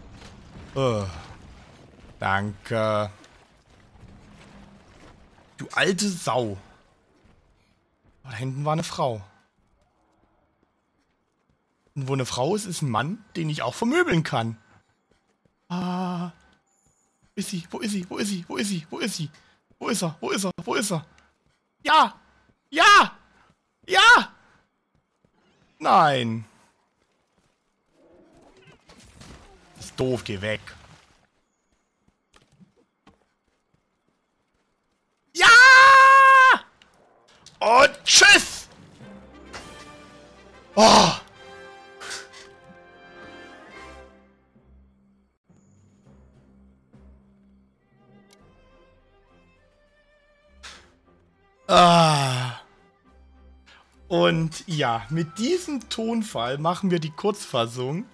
[SPEAKER 1] Danke. Du alte Sau. Da hinten war eine Frau. Und wo eine Frau ist, ist ein Mann, den ich auch vermöbeln kann. Ah. Ist sie? Wo ist sie? Wo ist sie? Wo ist sie? Wo ist sie? Wo ist er? Wo ist er? Wo ist er? Ja! Ja! Ja! Nein. Ist doof, geh weg. Ja! Und tschüss! Oh! Ah. Und ja, mit diesem Tonfall machen wir die Kurzfassung.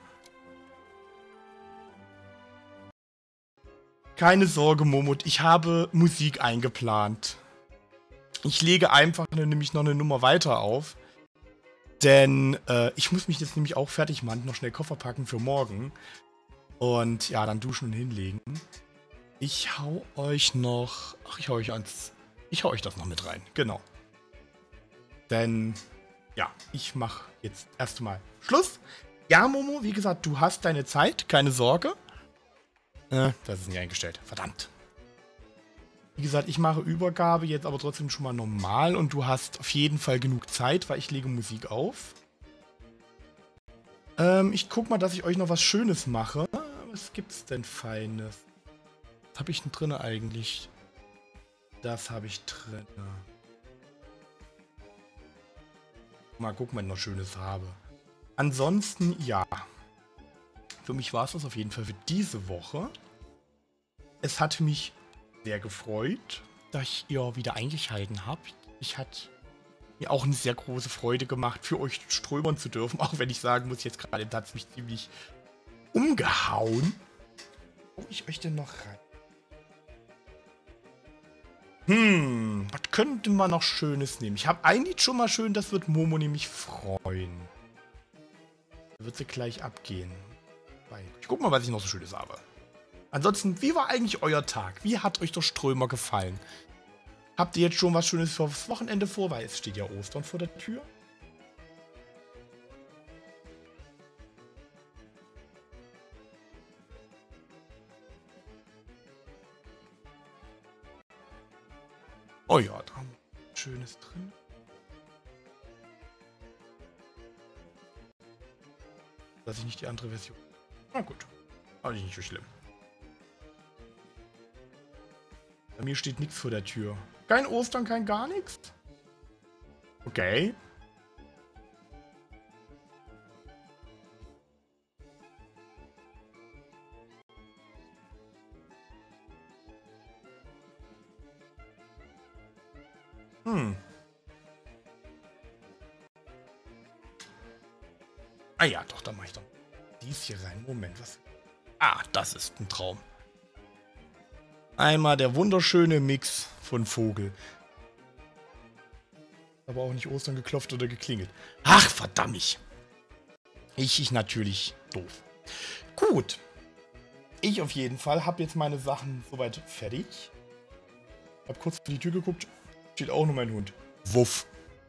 [SPEAKER 1] Keine Sorge, Momot, ich habe Musik eingeplant. Ich lege einfach nämlich noch eine Nummer weiter auf. Denn ich muss mich jetzt nämlich auch fertig machen, noch schnell Koffer packen für morgen. Und ja, dann duschen und hinlegen. Ich hau euch noch... Ach, ich hau euch das noch mit rein, genau. Denn, ja, ich mache jetzt erstmal Schluss. Ja, Momo, wie gesagt, du hast deine Zeit, keine Sorge. Das ist nicht eingestellt, verdammt. Wie gesagt, ich mache Übergabe jetzt aber trotzdem schon mal normal und du hast auf jeden Fall genug Zeit, weil ich lege Musik auf. Ich guck mal, dass ich euch noch was Schönes mache. Was gibt's denn Feines? Was habe ich denn drin eigentlich? Das habe ich drin. Mal gucken, wenn ich noch Schönes habe. Ansonsten, ja. Für mich war es das auf jeden Fall für diese Woche. Es hat mich sehr gefreut, dass ihr wieder eingeschaltet habt. Ich hatte mir auch eine sehr große Freude gemacht, für euch strömern zu dürfen. Auch wenn ich sagen muss, jetzt gerade hat es mich ziemlich umgehauen. Wo ich euch denn noch rein? Was könnte man noch Schönes nehmen? Ich habe eigentlich schon mal schön, das wird Momo nämlich freuen. Da wird sie gleich abgehen. Ich guck mal, was ich noch so Schönes habe. Ansonsten, wie war eigentlich euer Tag? Wie hat euch der Strömer gefallen? Habt ihr jetzt schon was Schönes fürs Wochenende vor? Weil es steht ja Ostern vor der Tür. Oh ja, da haben wir Schönes drin. Dass ich nicht die andere Version. Na gut. Aber nicht so schlimm. Bei mir steht nichts vor der Tür. Kein Ostern, kein gar nichts. Okay. Ah ja, doch, da mache ich doch dies hier rein. Moment, was? Ah, das ist ein Traum. Einmal der wunderschöne Mix von Vogel. Aber auch nicht Ostern geklopft oder geklingelt. Ach, verdammt. Ich natürlich doof. Gut. Ich auf jeden Fall habe jetzt meine Sachen soweit fertig. Hab kurz vor die Tür geguckt. Steht auch nur mein Hund. Wuff.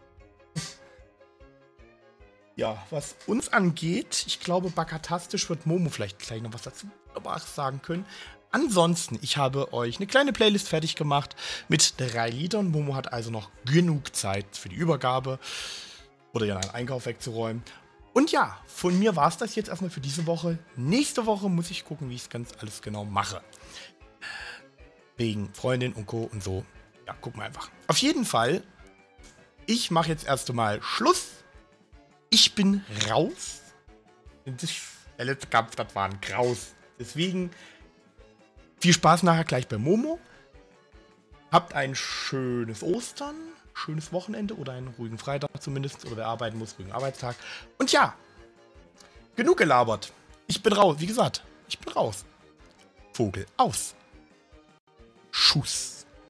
[SPEAKER 1] Ja, was uns angeht, ich glaube, backatastisch wird Momo vielleicht gleich noch was dazu sagen können. Ansonsten, ich habe euch eine kleine Playlist fertig gemacht mit 3 Liedern. Momo hat also noch genug Zeit für die Übergabe oder ja einen Einkauf wegzuräumen. Und ja, von mir war es das jetzt erstmal für diese Woche. Nächste Woche muss ich gucken, wie ich es ganz alles genau mache. Wegen Freundin und Co. und so. Ja, gucken wir einfach. Auf jeden Fall, ich mache jetzt erst einmal Schluss. Ich bin raus. Der letzte Kampf, das war ein Graus. Deswegen viel Spaß nachher gleich bei Momo. Habt ein schönes Ostern, schönes Wochenende oder einen ruhigen Freitag zumindest. Oder wer arbeiten muss, ruhigen Arbeitstag. Und ja, genug gelabert. Ich bin raus. Wie gesagt, ich bin raus. Vogel aus. Schuss.